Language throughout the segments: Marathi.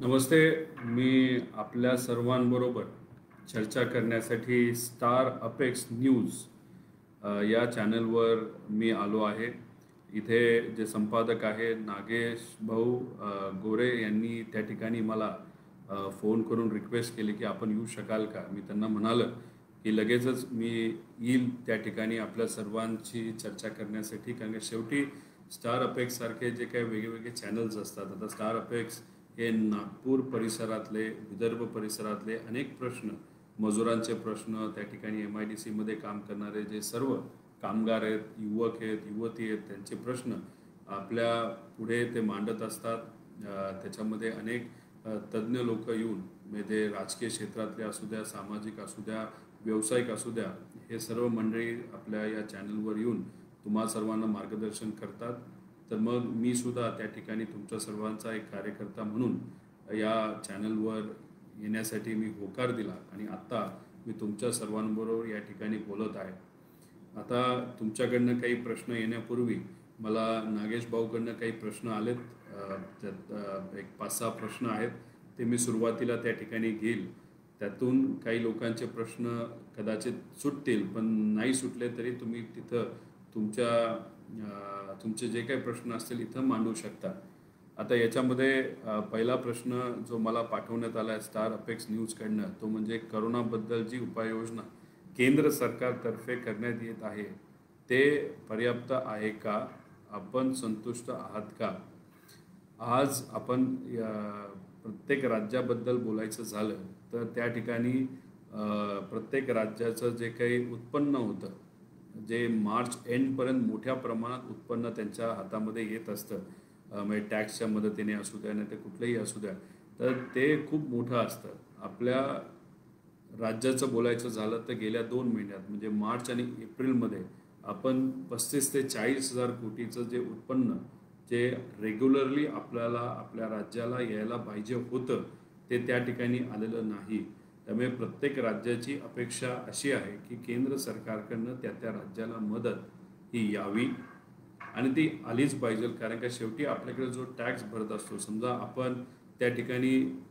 नमस्ते. मी आपल्या सर्वांबरोबर चर्चा करण्यासाठी स्टार अपेक्स न्यूज या चॅनलवर मी आलो आहे. इथे जे संपादक आहे नागेश भाऊ गोरे यांनी त्या ठिकाणी मला फोन करून रिक्वेस्ट केली की आपण येऊ शकाल का. मी त्यांना म्हणालं की लगेचच मी येईल त्या ठिकाणी आपल्या सर्वांची चर्चा करण्यासाठी, कारण की शेवटी स्टार अपेक्स सारखे जे काही वेगवेगळे चॅनल्स असतात, आता स्टार अपेक्स हे नागपूर परिसरातले, विदर्भ परिसरातले अनेक प्रश्न, मजुरांचे प्रश्न, त्या ठिकाणी MIDC मध्ये काम करणारे जे सर्व कामगार आहेत, युवक आहेत, युवती आहेत, त्यांचे प्रश्न आपल्या पुढे ते मांडत असतात. त्याच्यामध्ये अनेक तज्ज्ञ लोक येऊन, म्हणजे राजकीय क्षेत्रातले असू द्या, सामाजिक असू द्या, व्यावसायिक असू द्या, हे सर्व मंडळी आपल्या या चॅनलवर येऊन तुम्हा सर्वांना मार्गदर्शन करतात. तर मग मी सुद्धा त्या ठिकाणी तुमच्या सर्वांचा एक कार्यकर्ता म्हणून या चॅनलवर येण्यासाठी मी होकार दिला आणि आत्ता मी तुमच्या सर्वांबरोबर या ठिकाणी बोलत आहे. आता तुमच्याकडनं काही प्रश्न येण्यापूर्वी मला नागेश भाऊकडनं काही प्रश्न आलेत. त्यात एक 5-6 प्रश्न आहेत, ते मी सुरुवातीला त्या ठिकाणी घेईल. त्यातून काही लोकांचे प्रश्न कदाचित सुटतील, पण नाही सुटले तरी तुम्ही तिथं तुमचे जे काही प्रश्न असतील इथं मांडू शकता. आता याच्यामध्ये पहिला प्रश्न जो मला पाठवण्यात आला आहे स्टार अपेक्स न्यूजकडनं, तो म्हणजे करोनाबद्दल जी उपाययोजना केंद्र सरकारतर्फे करण्यात येत आहे ते पर्याप्त आहे का? आपण संतुष्ट आहात का? आज आपण प्रत्येक राज्याबद्दल बोलायचं झालं तर त्या ठिकाणी प्रत्येक राज्याचं जे काही उत्पन्न होतं, जे मार्च एंडपर्यंत मोठ्या प्रमाणात उत्पन्न त्यांच्या हातामध्ये येत असतं, म्हणजे टॅक्सच्या मदतीने असू द्या नाही तर कुठलंही असू द्या, तर ते खूप मोठं असतं. आपल्या राज्याचं बोलायचं झालं तर गेल्या 2 महिन्यात म्हणजे मार्च आणि एप्रिलमध्ये आपण 35 ते 40 हजार कोटीचं जे उत्पन्न जे रेग्युलरली आपल्याला आपल्या राज्याला यायला पाहिजे होतं ते त्या ठिकाणी आलेलं नाही. त्यामुळे प्रत्येक राज्याची अपेक्षा अशी आहे की केंद्र सरकारकडनं त्या राज्याला मदत ही यावी आणि ती आलीच पाहिजे. कारण का शेवटी आपल्याकडे जो टॅक्स भरत असतो, समजा आपण त्या ठिकाणी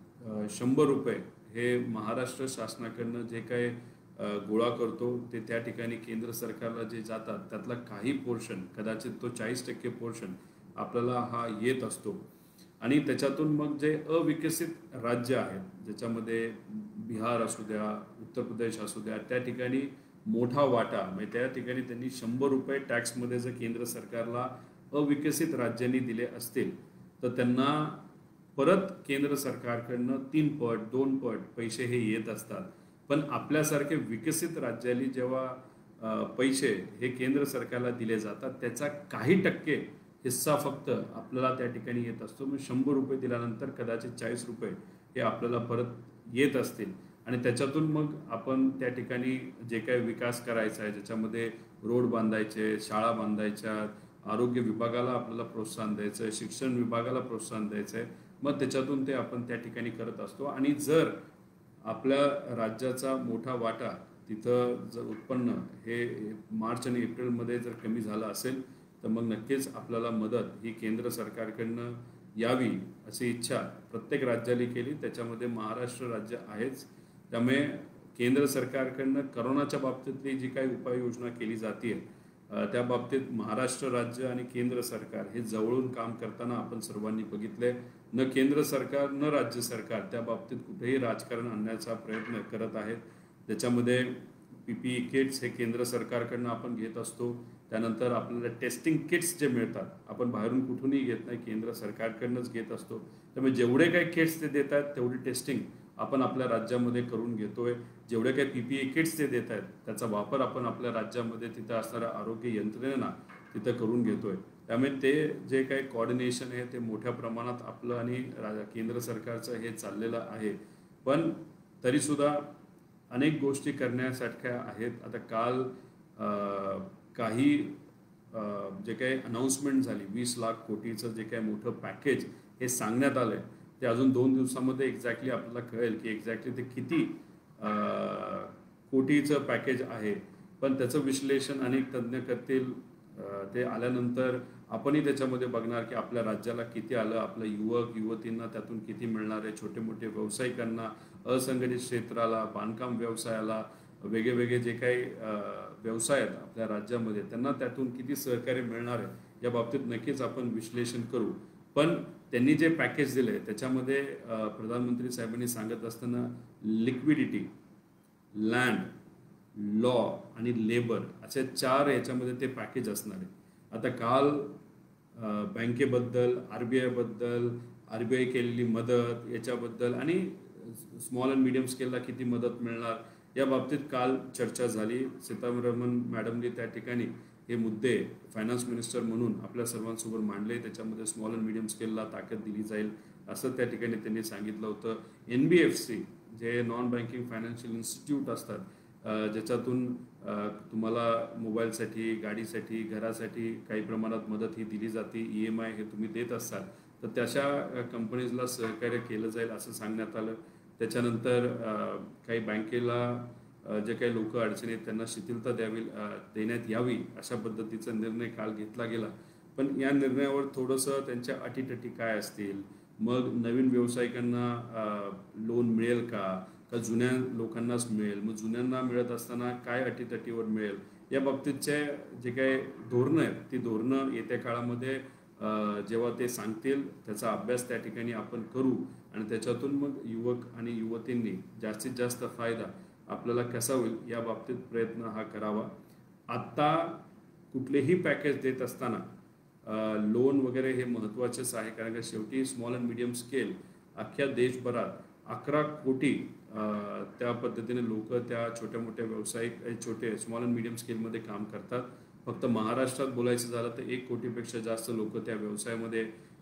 100 रुपये हे महाराष्ट्र शासनाकडनं जे काही गोळा करतो ते त्या ठिकाणी केंद्र सरकारला जे जातात त्यातला काही पोर्शन, कदाचित तो 40% पोर्शन आपल्याला हा येत असतो. आणि त्याच्यातून मग जे अविकसित राज्य आहेत, ज्याच्यामध्ये बिहार असू द्या, उत्तर प्रदेश असू द्या, त्या ठिकाणी मोठा वाटा, म्हणजे त्या ठिकाणी त्यांनी 100 रुपये टॅक्समध्ये जर केंद्र सरकारला अविकसित राज्यांनी दिले असतील तर त्यांना परत केंद्र सरकारकडनं 3 पट 2 पट पैसे हे येत असतात. पण आपल्यासारखे विकसित राज्याली जेव्हा पैसे हे केंद्र सरकारला दिले जातात त्याचा काही टक्के हिस्सा फक्त आपल्याला त्या ठिकाणी येत असतो. मग 100 रुपये दिल्यानंतर कदाचित 40 रुपये हे आपल्याला परत येत असतील आणि त्याच्यातून मग आपण त्या ठिकाणी जे काही विकास करायचा आहे, ज्याच्यामध्ये रोड बांधायचे, शाळा बांधायच्या, आरोग्य विभागाला आपल्याला प्रोत्साहन द्यायचं आहे, शिक्षण विभागाला प्रोत्साहन द्यायचं आहे, मग त्याच्यातून ते आपण त्या ठिकाणी करत असतो. आणि जर आपल्या राज्याचा मोठा वाटा तिथं जर उत्पन्न हे मार्च आणि एप्रिलमध्ये जर कमी झालं असेल तर मग नक्कीच आपल्याला मदत ही केंद्र सरकारकडनं यावी अशी इच्छा प्रत्येक राज्याने केली. त्याच्यामध्ये महाराष्ट्र राज्य आहेच. त्यामुळे केंद्र सरकारकडनं करोनाच्या बाबतीतली जी काही उपाययोजना केली जाते त्या बाबतीत महाराष्ट्र राज्य आणि केंद्र सरकार हे जवळून काम करताना आपण सर्वांनी बघितले. न केंद्र सरकार न राज्य सरकार त्या बाबतीत कुठेही राजकारण आणण्याचा प्रयत्न करत आहेत. त्याच्यामध्ये PPE किट्स हे केंद्र सरकारकडनं आपण घेत असतो. त्यानंतर आपल्याला टेस्टिंग किट्स जे मिळतात आपण बाहेरून कुठूनही घेत नाही, केंद्र सरकारकडनंच घेत असतो. त्यामुळे जेवढे काही किट्स ते देत आहेत तेवढी टेस्टिंग आपण आपल्या राज्यामध्ये करून घेतोय. जेवढे काही PPE किट्स ते देत आहेत त्याचा वापर आपण आपल्या राज्यामध्ये तिथं असणाऱ्या आरोग्य यंत्रणेना तिथं करून घेतोय. त्यामुळे ते जे काही कोऑर्डिनेशन आहे ते मोठ्या प्रमाणात आपलं आणि केंद्र सरकारचं हे चाललेलं आहे. पण तरीसुद्धा अनेक गोष्टी करण्यासारख्या आहेत. आता काल काही जे काही अनाऊन्समेंट झाली 20 लाख कोटीचं जे काही मोठं पॅकेज हे सांगण्यात आलं आहे, ते अजून 2 दिवसामध्ये एक्झॅक्टली आपल्याला कळेल की एक्झॅक्टली ते किती कोटीचं पॅकेज आहे. पण त्याचं विश्लेषण अनेक तज्ज्ञ करतील, ते आल्यानंतर आपणही त्याच्यामध्ये बघणार की आपल्या राज्याला किती आलं, आपल्या युवक युवतींना त्यातून किती मिळणार आहे, छोटे मोठे व्यावसायिकांना, असंघटित क्षेत्राला, बांधकाम व्यवसायाला, वेगळे जे काही व्यवसाय आहेत आपल्या राज्यामध्ये त्यांना त्यातून किती सहकार्य मिळणार आहे या बाबतीत नक्कीच आपण विश्लेषण करू. पण त्यांनी जे पॅकेज दिले त्याच्यामध्ये प्रधानमंत्री साहेबांनी सांगत असताना लिक्विडिटी, लँड, लॉ आणि लेबर अशा 4 याच्यामध्ये ते पॅकेज असणार आहे. आता काल बँकेबद्दल, RBI बद्दल, RBI केलेली मदत याच्याबद्दल आणि स्मॉल अँड मीडियम स्केलला किती मदत मिळणार या बाबतीत काल चर्चा झाली. सीतारामन मॅडमने त्या ठिकाणी हे मुद्दे फायनान्स मिनिस्टर म्हणून आपल्या सर्वांसमोर मांडले. त्याच्यामध्ये स्मॉल अँड मीडियम स्केलला ताकद दिली जाईल असं त्या ठिकाणी त्यांनी सांगितलं होतं. NBFC जे नॉन बँकिंग फायनान्शियल इन्स्टिट्यूट असतात, ज्याच्यातून तुम्हाला मोबाईलसाठी, गाडीसाठी, घरासाठी काही प्रमाणात मदत ही दिली जाते, EMI हे तुम्ही देत असाल, तर तशा कंपनीजला सहकार्य केलं जाईल असं सांगण्यात आलं. त्याच्यानंतर काही बँकेला जे काही लोक अडचणीत त्यांना शिथिलता देण्यात यावी अशा पद्धतीचा निर्णय काल घेतला गेला. पण या निर्णयावर थोडंसं त्यांच्या अटीतटी काय असतील, मग नवीन व्यावसायिकांना लोन मिळेल का जुन्या लोकांनाच मिळेल, मग जुन्यांना मिळत असताना काय अटीतटीवर मिळेल, या बाबतीतचे जे काही धोरणं आहेत ती धोरणं येत्या काळामध्ये जेव्हा ते सांगतील त्याचा अभ्यास त्या ठिकाणी आपण करू आणि त्याच्यातून मग युवक आणि युवतींनी जास्तीत जास्त फायदा आपल्याला कसा होईल या बाबतीत प्रयत्न हा करावा. आत्ता कुठलेही पॅकेज देत असताना लोन वगैरे हे महत्त्वाचेच आहे, कारण का शेवटी स्मॉल अँड मीडियम स्केल अख्ख्या देशभरात 11 कोटी त्या पद्धतीने लोक त्या छोट्या मोठ्या व्यावसायिक छोटे स्मॉल अँड मीडियम स्केलमध्ये काम करतात. फक्त महाराष्ट्रात बोलायचं झालं तर 1 कोटीपेक्षा जास्त लोक त्या व्यवसायामध्ये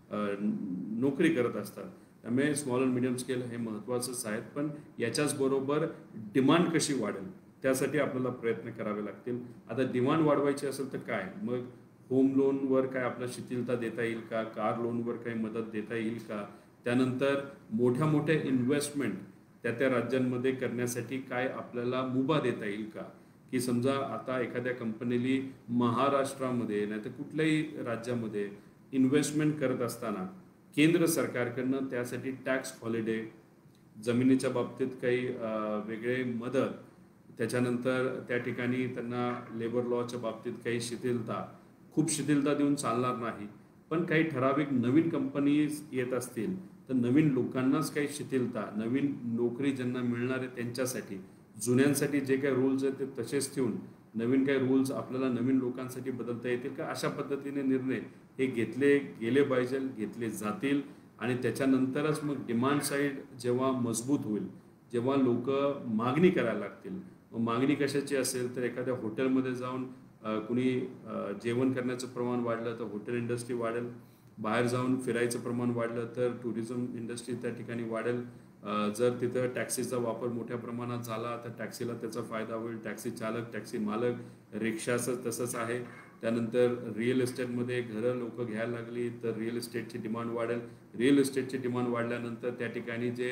नोकरी करत असतात. त्यामुळे स्मॉल अँड मीडियम स्केल हे महत्त्वाचंच आहेत. पण याच्याच बरोबर डिमांड कशी वाढेल त्यासाठी आपल्याला प्रयत्न करावे लागतील. आता डिमांड वाढवायची असेल तर काय, मग होम लोनवर काय आपल्याला शिथिलता देता येईल का, कार लोनवर काही मदत देता येईल का, त्यानंतर मोठ्या मोठ्या इन्व्हेस्टमेंट त्या राज्यांमध्ये करण्यासाठी काय आपल्याला मुभा देता येईल का, की समजा आता एखाद्या कंपनीली महाराष्ट्रामध्ये नाही तर कुठल्याही राज्यामध्ये इन्व्हेस्टमेंट करत असताना केंद्र सरकारकडनं त्यासाठी टॅक्स हॉलिडे, जमिनीच्या बाबतीत काही वेगळे मदत, त्याच्यानंतर त्या ठिकाणी त्यांना लेबर लॉच्या बाबतीत काही शिथिलता, खूप शिथिलता देऊन चालणार नाही. पण काही ठराविक नवीन कंपनीज येत असतील तर नवीन लोकांनाच काही शिथिलता, नवीन नोकरी ज्यांना मिळणार आहे त्यांच्यासाठी, जुन्यांसाठी जे काही रूल्स आहेत ते तसेच ठेवून नवीन काही रूल्स आपल्याला नवीन लोकांसाठी बदलता येतील का, अशा पद्धतीने निर्णय हे घेतले गेले पाहिजे, घेतले जातील. आणि त्याच्यानंतरच मग डिमांड साईड जेव्हा मजबूत होईल, जेव्हा लोक मागणी करायला लागतील, मग मागणी कशाची असेल तर एखाद्या हॉटेलमध्ये जाऊन कुणी जेवण करण्याचं प्रमाण वाढलं तर हॉटेल इंडस्ट्री वाढेल, बाहेर जाऊन फिरायचं प्रमाण वाढलं तर टुरिझम इंडस्ट्री त्या ठिकाणी वाढेल, जर तिथं टॅक्सीचा वापर मोठ्या प्रमाणात झाला तर टॅक्सीला त्याचा फायदा होईल, टॅक्सी चालक, टॅक्सी मालक, रिक्षाचं तसंच आहे. त्यानंतर रिअल इस्टेटमध्ये घरं लोक घ्यायला लागली तर रिअल इस्टेटची डिमांड वाढेल, रिअल इस्टेटची डिमांड वाढल्यानंतर त्या ठिकाणी जे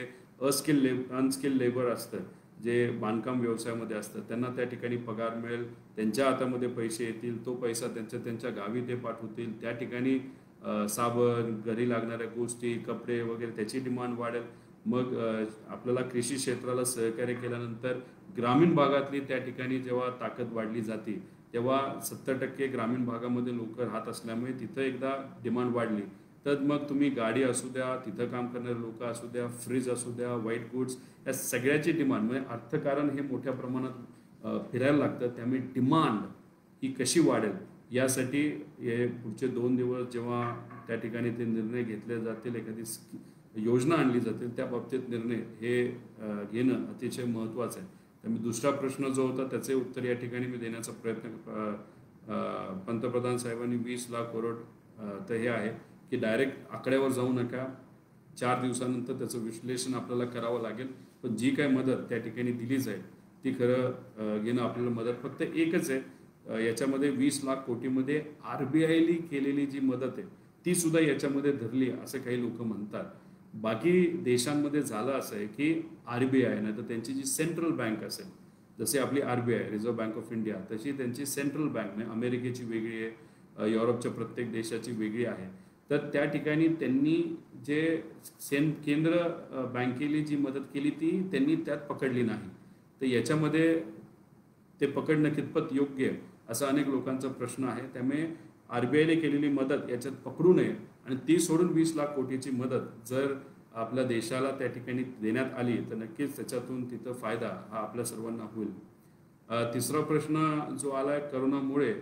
अनस्किल्ड लेबर असतं, जे बांधकाम व्यवसायामध्ये असतं, त्यांना त्या ठिकाणी पगार मिळेल, त्यांच्या हातामध्ये पैसे येतील, तो पैसा त्यांच्या गावी ते पाठवतील, त्या ठिकाणी साबण, घरी लागणाऱ्या गोष्टी, कपडे वगैरे त्याची डिमांड वाढेल. मग आपल्याला कृषी क्षेत्राला सहकार्य केल्यानंतर ग्रामीण भागातली त्या ठिकाणी जेव्हा ताकद वाढली जाते तेव्हा 70% ग्रामीण भागामध्ये लोक राहत असल्यामुळे तिथं एकदा डिमांड वाढली तर मग तुम्ही गाडी असू द्या, तिथं काम करणारे लोक असू द्या, फ्रीज असू द्या, व्हाईट गुड्स, या सगळ्याची डिमांड म्हणजे अर्थकारण हे मोठ्या प्रमाणात फिरायला लागतं. त्यामुळे डिमांड ही कशी वाढेल यासाठी हे पुढचे 2 दिवस जेव्हा त्या ठिकाणी ते निर्णय घेतले जातील, एखादी योजना आणली जातील, त्या बाबतीत निर्णय हे घेणं अतिशय महत्त्वाचं आहे. त्यामुळे दुसरा प्रश्न जो होता त्याचे उत्तर या ठिकाणी मी देण्याचा प्रयत्न पंतप्रधान साहेबांनी 20 लाख करोड तर हे आहे की डायरेक्ट आकड्यावर जाऊ नका, 4 दिवसानंतर त्याचं विश्लेषण आपल्याला करावं लागेल. पण जी काय मदत त्या ठिकाणी दिली जाईल ती खरं घेणं आपल्याला मदत फक्त एकच आहे. याच्यामध्ये 20 लाख कोटीमध्ये RBIने केलेली जी मदत आहे ती सुद्धा याच्यामध्ये धरली असं काही लोक म्हणतात. बाकी देशांमध्ये झालं असं आहे की RBI नाही तर त्यांची जी सेंट्रल बँक असेल, जसे आपली RBI reserve bank of India, तशी त्यांची सेंट्रल बँक म्हणजे अमेरिकेची वेगळी आहे, युरोपच्या प्रत्येक देशाची वेगळी आहे. तर त्या ठिकाणी त्यांनी जे केंद्र बँकेने जी मदत केली ती त्यांनी त्यात पकडली नाही. तर याच्यामध्ये ते पकडणं कितपत योग्य असा अनेक लोकांचा प्रश्न आहे. त्यामुळे RBIने केलेली मदत याच्यात पकडू नये आणि ती सोडून 20 लाख कोटीची मदत जर आपल्या देशाला त्या ठिकाणी देण्यात आली तर नक्कीच त्याच्यातून तिथं फायदा हा आपल्या सर्वांना होईल. तिसरा प्रश्न जो आलाय, करोनामुळे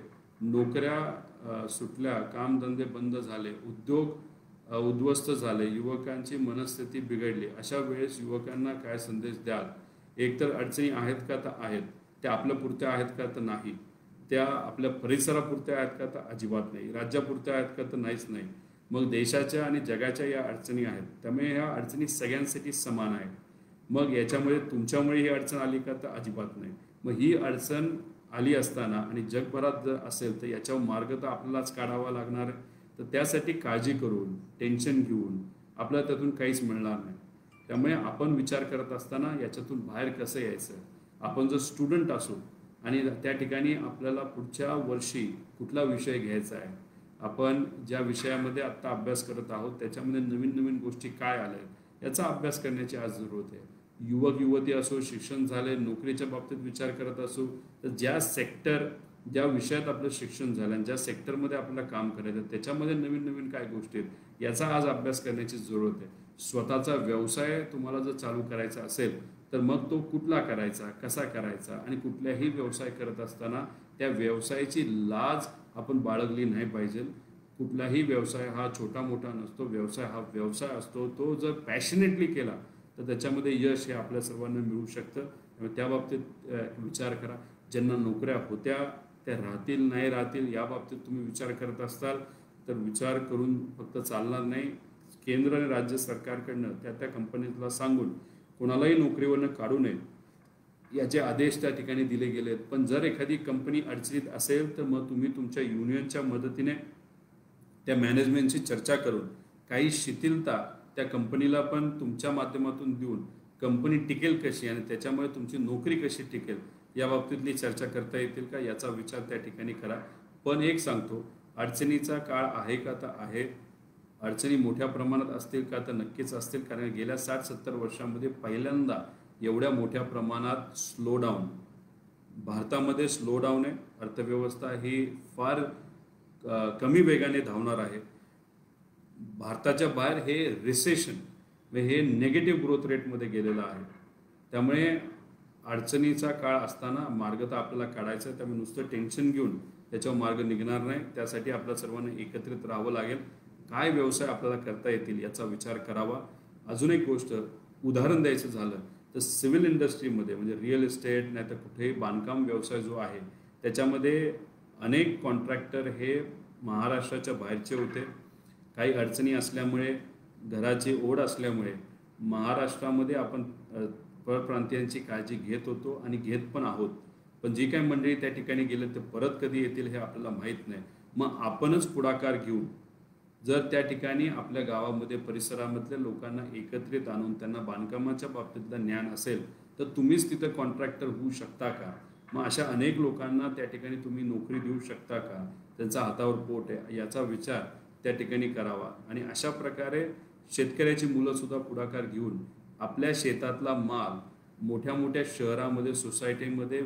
नोकऱ्या सुटल्या, कामधंदे बंद झाले, उद्योग उद्ध्वस्त झाले, युवकांची मनस्थिती बिघडली, अशा वेळेस युवकांना काय संदेश द्याल? एकतर अडचणी आहेत का? तर आहेत. त्या आपल्या पुरत्या आहेत का? तर नाही. त्या आपल्या परिसरापुरत्या आहेत का? तर अजिबात नाही. राज्यापुरत्या आहेत का? तर नाहीच नाही. मग देशाच्या आणि जगाच्या या अडचणी आहेत. त्यामुळे ह्या अडचणी सगळ्यांसाठी समान आहेत. मग याच्यामुळे तुमच्यामुळे ही अडचण आली का? तर अजिबात नाही. मग ही अडचण आली असताना आणि जगभरात जर असेल तर याच्यावर मार्ग तर आपल्यालाच काढावा लागणार आहे. तर त्यासाठी काळजी करून, टेन्शन घेऊन आपल्याला त्यातून काहीच मिळणार नाही. त्यामुळे आपण विचार करत असताना याच्यातून बाहेर कसं यायचं, आपण जर स्टुडंट असू आणि त्या ठिकाणी आपल्याला पुढच्या वर्षी कुठला विषय घ्यायचा आहे, आपण ज्या विषयामध्ये आत्ता अभ्यास करत आहोत त्याच्यामध्ये नवीन नवीन गोष्टी काय आल्या याचा अभ्यास करण्याची आज जरूरत आहे. युवक युवती असो, शिक्षण झाले, नोकरीच्या बाबतीत विचार करत असो, तर ज्या विषयात आपलं शिक्षण झालं आणि ज्या सेक्टरमध्ये आपल्याला काम करायचं त्याच्यामध्ये नवीन नवीन काय गोष्टी आहेत याचा आज अभ्यास करण्याची जरूरत आहे. स्वतःचा व्यवसाय तुम्हाला जर चालू करायचा असेल तर मग तो कुठला करायचा, कसा करायचा आणि कुठल्याही व्यवसाय करत असताना त्या व्यवसायाची लाज आपण बाळगली नाही पाहिजे. कुठलाही व्यवसाय हा छोटा मोठा नसतो. व्यवसाय हा व्यवसाय असतो. तो जर पॅशनेटली केला तर त्याच्यामध्ये यश हे आपल्या सर्वांना मिळू शकतं. त्यामुळे त्या बाबतीत विचार करा. ज्यांना नोकऱ्या होत्या त्या राहतील नाही राहतील या बाबतीत तुम्ही विचार करत असाल तर विचार करून फक्त चालणार नाही. केंद्र आणि राज्य सरकारकडनं त्या कंपनीला सांगून कोणालाही नोकरीवरनं काढू नये याचे आदेश त्या ठिकाणी दिले गेलेत. पण जर एखादी कंपनी अडचणीत असेल तर मग तुम्ही तुमच्या युनियनच्या मदतीने त्या मॅनेजमेंटची चर्चा करून काही शिथिलता त्या कंपनीला पण तुमच्या माध्यमातून देऊन कंपनी टिकेल कशी आणि त्याच्यामुळे तुमची नोकरी कशी टिकेल या बाबतीतली चर्चा करता येतील का याचा विचार त्या ठिकाणी करा. पण एक सांगतो, अडचणीचा काळ आहे का? तर आहे. अडचणी मोठ्या प्रमाणात असतील का? तर नक्कीच असतील. कारण गेल्या 60-70 वर्षांमध्ये पहिल्यांदा एवढ्या मोठ्या प्रमाणात स्लोडाऊन भारतामध्ये स्लोडाऊन आहे. अर्थव्यवस्था ही फार कमी वेगाने धावणार आहे. भारताच्या बाहेर हे रिसेशन हे निगेटिव्ह ग्रोथ रेटमध्ये गेलेलं आहे. त्यामुळे अडचणीचा काळ असताना मार्ग तर आपल्याला काढायचा आहे. त्यामुळे नुसतं टेन्शन घेऊन त्याच्यावर मार्ग निघणार नाही. त्यासाठी आपल्या सर्वांना एकत्रित राहावं लागेल. काय व्यवसाय आपल्याला करता येतील याचा विचार करावा. अजून एक गोष्ट उदाहरण द्यायचं झालं तर सिव्हिल इंडस्ट्रीमध्ये म्हणजे रिअल इस्टेट नाही तर कुठेही बांधकाम व्यवसाय जो आहे त्याच्यामध्ये अनेक कॉन्ट्रॅक्टर हे महाराष्ट्राच्या बाहेरचे होते. काही अडचणी असल्यामुळे, घराची ओढ असल्यामुळे महाराष्ट्रामध्ये आपण परप्रांतीयांची काळजी घेत होतो आणि घेत पण आहोत. पण जी काही मंडळी त्या ठिकाणी गेले ते परत कधी येतील हे आपल्याला माहीत नाही. मग आपणच पुढाकार घेऊन जर त्या ठिकाणी आपल्या गावामध्ये परिसरामधल्या लोकांना एकत्रित आणून त्यांना बांधकामाच्या बाबतीतलं ज्ञान असेल तर तुम्हीच तिथं कॉन्ट्रॅक्टर होऊ शकता का? मग अशा अनेक लोकांना त्या ठिकाणी तुम्ही नोकरी देऊ शकता का? त्यांचा हातावर पोट आहे याचा विचार त्या ठिकाणी करावा. आणि अशा प्रकारे शेतकऱ्याची मुलंसुद्धा पुढाकार घेऊन आपल्या शेतातला माल मोठ्या मोठ्या शहरामध्ये, सोसायटीमध्ये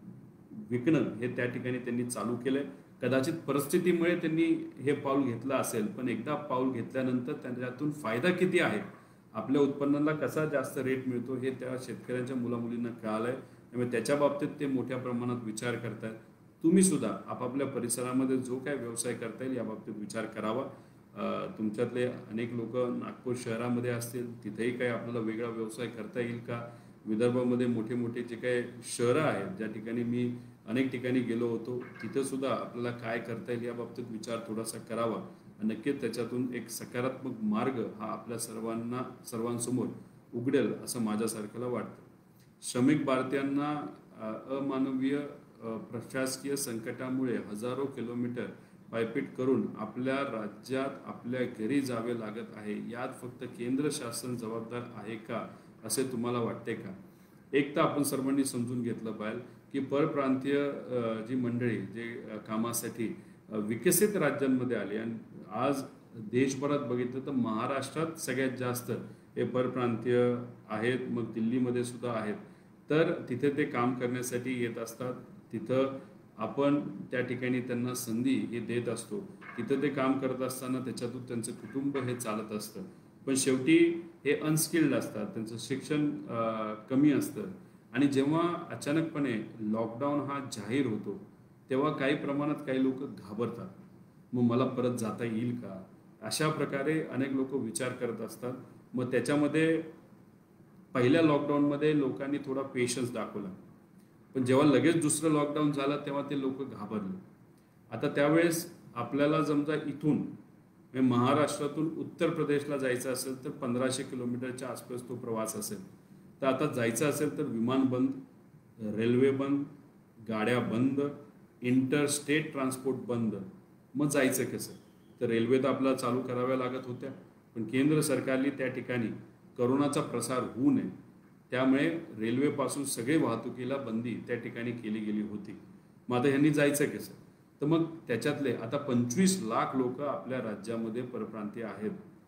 विकणं हे त्या ठिकाणी त्यांनी चालू केलंय. कदाचित परिस्थितीमुळे त्यांनी हे पाऊल घेतलं असेल, पण एकदा पाऊल घेतल्यानंतर त्याच्यातून फायदा किती आहे, आपल्या उत्पन्नाला कसा जास्त रेट मिळतो हे त्या शेतकऱ्यांच्या मुलामुलींना कळालंय. त्यामुळे त्याच्या बाबतीत ते मोठ्या प्रमाणात विचार करतात. तुम्ही सुद्धा आपापल्या परिसरामध्ये जो काय व्यवसाय करता येईल या बाबतीत विचार करावा. तुमच्यातले अनेक लोक नागपूर शहरामध्ये असतील, तिथेही काही आपल्याला वेगळा व्यवसाय करता येईल का? विदर्भामध्ये मोठे मोठे जे काही शहरं आहेत ज्या ठिकाणी मी अनेक ठिकाणी गेलो होतो तिथं सुद्धा आपल्याला काय करता येईल या बाबतीत विचार थोडासा करावा. नक्कीच त्याच्यातून एक सकारात्मक मार्ग हा आपल्या सर्वांसमोर उघडेल असं माझ्यासारख्याला वाटतं. श्रमिक भारतीयांना अमानवीय प्रशासकीय संकटामुळे हजारो किलोमीटर पायपीट करून आपल्या राज्यात आपल्या घरी जावे लागत आहे. यात फक्त केंद्र शासन जबाबदार आहे का असे तुम्हाला वाटते का? एक तर आपण सर्वांनी समजून घेतलं पाहिजे की परप्रांतीय जी मंडळी जे कामासाठी विकसित राज्यांमध्ये आली आणि आज देशभरात बघितलं तर महाराष्ट्रात सगळ्यात जास्त हे परप्रांतीय आहेत, मग दिल्लीमध्ये सुद्धा आहेत. तर तिथे ते काम करण्यासाठी येत असतात. तिथं आपण त्या ठिकाणी त्यांना संधी हे देत असतो. तिथं ते काम करत असताना त्याच्यातून त्यांचं कुटुंब हे चालत असतं. पण शेवटी हे अनस्किल्ड असतात, त्यांचं शिक्षण कमी असतं आणि जेव्हा अचानकपणे लॉकडाऊन हा जाहीर होतो तेव्हा काही प्रमाणात काही लोक घाबरतात. मग मला परत जाता येईल का, अशा प्रकारे अनेक लोक विचार करत असतात. मग त्याच्यामध्ये पहिल्या लॉकडाऊनमध्ये लोकांनी थोडा पेशन्स दाखवला, पण जेव्हा लगेच दुसरं लॉकडाऊन झालं तेव्हा ते लोक घाबरले. आता त्यावेळेस आपल्याला समजा इथून महाराष्ट्रातून उत्तर प्रदेशला जायचं असेल तर 1500 किलोमीटरच्या आसपास तो प्रवास असेल. तर आता जायचं असेल तर विमान बंद, रेल्वे बंद, गाड्या बंद, इंटरस्टेट ट्रान्सपोर्ट बंद. मग जायचं कसं? तर रेल्वे तर आपल्याला चालू कराव्या लागत होत्या, पण केंद्र सरकारने त्या ठिकाणी करोनाचा प्रसार होऊ नये त्यामुळे रेल्वेपासून सगळे वाहतुकीला बंदी त्या ठिकाणी केली गेली होती. मग आता ह्यांनी जायचं कसं? तर मग त्याच्यातले आता 25 लाख लोक आपल्या राज्यामध्ये परप्रांतीय आहेत.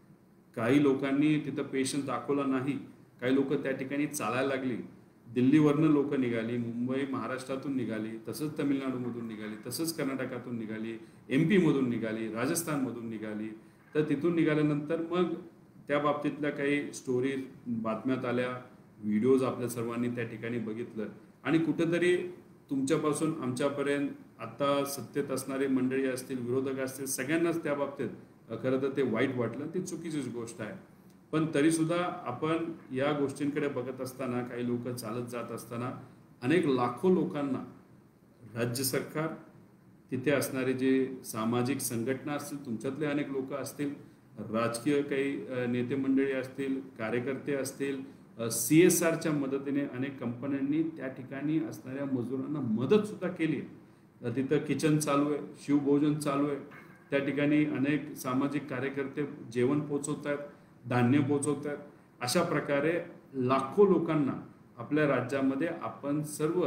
काही लोकांनी तिथं पेशन्स दाखवला नाही, काही लोक त्या ठिकाणी चालायला लागली. दिल्लीवरनं लोक निघाली, मुंबई महाराष्ट्रातून निघाली, तसंच तमिळनाडूमधून निघाली, तसंच कर्नाटकातून निघाली, MP मधून निघाली, राजस्थानमधून निघाली. तर तिथून निघाल्यानंतर मग त्या बाबतीतल्या काही स्टोरी बातम्यात आल्या, व्हिडिओज आपल्या सर्वांनी त्या ठिकाणी बघितलं आणि कुठेतरी तुमच्यापासून आमच्यापर्यंत आता सत्तेत असणारी मंडळी असतील, विरोधक असतील, सगळ्यांनाच त्या बाबतीत खरं तर ते वाईट वाटलं. ती चुकीचीच गोष्ट आहे. पण तरीसुद्धा आपण या गोष्टींकडे बघत असताना, काही लोक चालत जात असताना अनेक लाखो लोकांना राज्य सरकार, तिथे असणारे जे सामाजिक संघटना असतील, तुमच्यातले अनेक लोक असतील, राजकीय काही नेते मंडळी असतील, कार्यकर्ते असतील, CSRच्या मदतीने अनेक कंपन्यांनी त्या ठिकाणी असणाऱ्या मजुरांना मदत सुद्धा केली. तिथं किचन चालू आहे, शिवभोजन चालू आहे. त्या ठिकाणी अनेक सामाजिक कार्यकर्ते जेवण पोचवत आहेत, धान्य पोचवत आहेत. अशा प्रकारे लाखो लोकांना आपल्या राज्यामध्ये आपण सर्व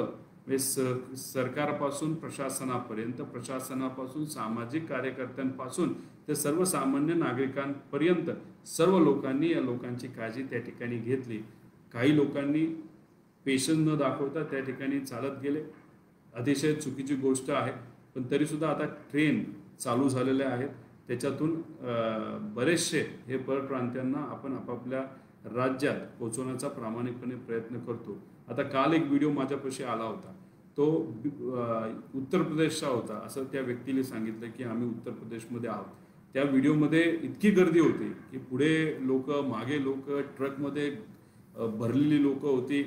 सरकारपासून प्रशासनापर्यंत, प्रशासनापासून सामाजिक कार्यकर्त्यांपासून ते सर्वसामान्य नागरिकांपर्यंत सर्व लोकांनी या लोकांची काळजी त्या ठिकाणी घेतली. काही लोकांनी पेशन्स न दाखवता त्या ठिकाणी चालत गेले. अतिशय चुकीची गोष्ट आहे, पण तरीसुद्धा आता ट्रेन चालू झालेल्या आहेत. त्याच्यातून बरेचसे हे परप्रांत्यांना आपण आपापल्या राज्यात पोचवण्याचा प्रामाणिकपणे प्रयत्न करतो. आता काल एक व्हिडिओ माझ्यापाशी आला होता, तो उत्तर प्रदेशचा होता. असं त्या व्यक्तीने सांगितलं की आम्ही उत्तर प्रदेशमध्ये आहोत. त्या व्हिडिओमध्ये इतकी गर्दी होती की पुढे लोक, मागे लोक, ट्रकमध्ये भरलेली लोक होती.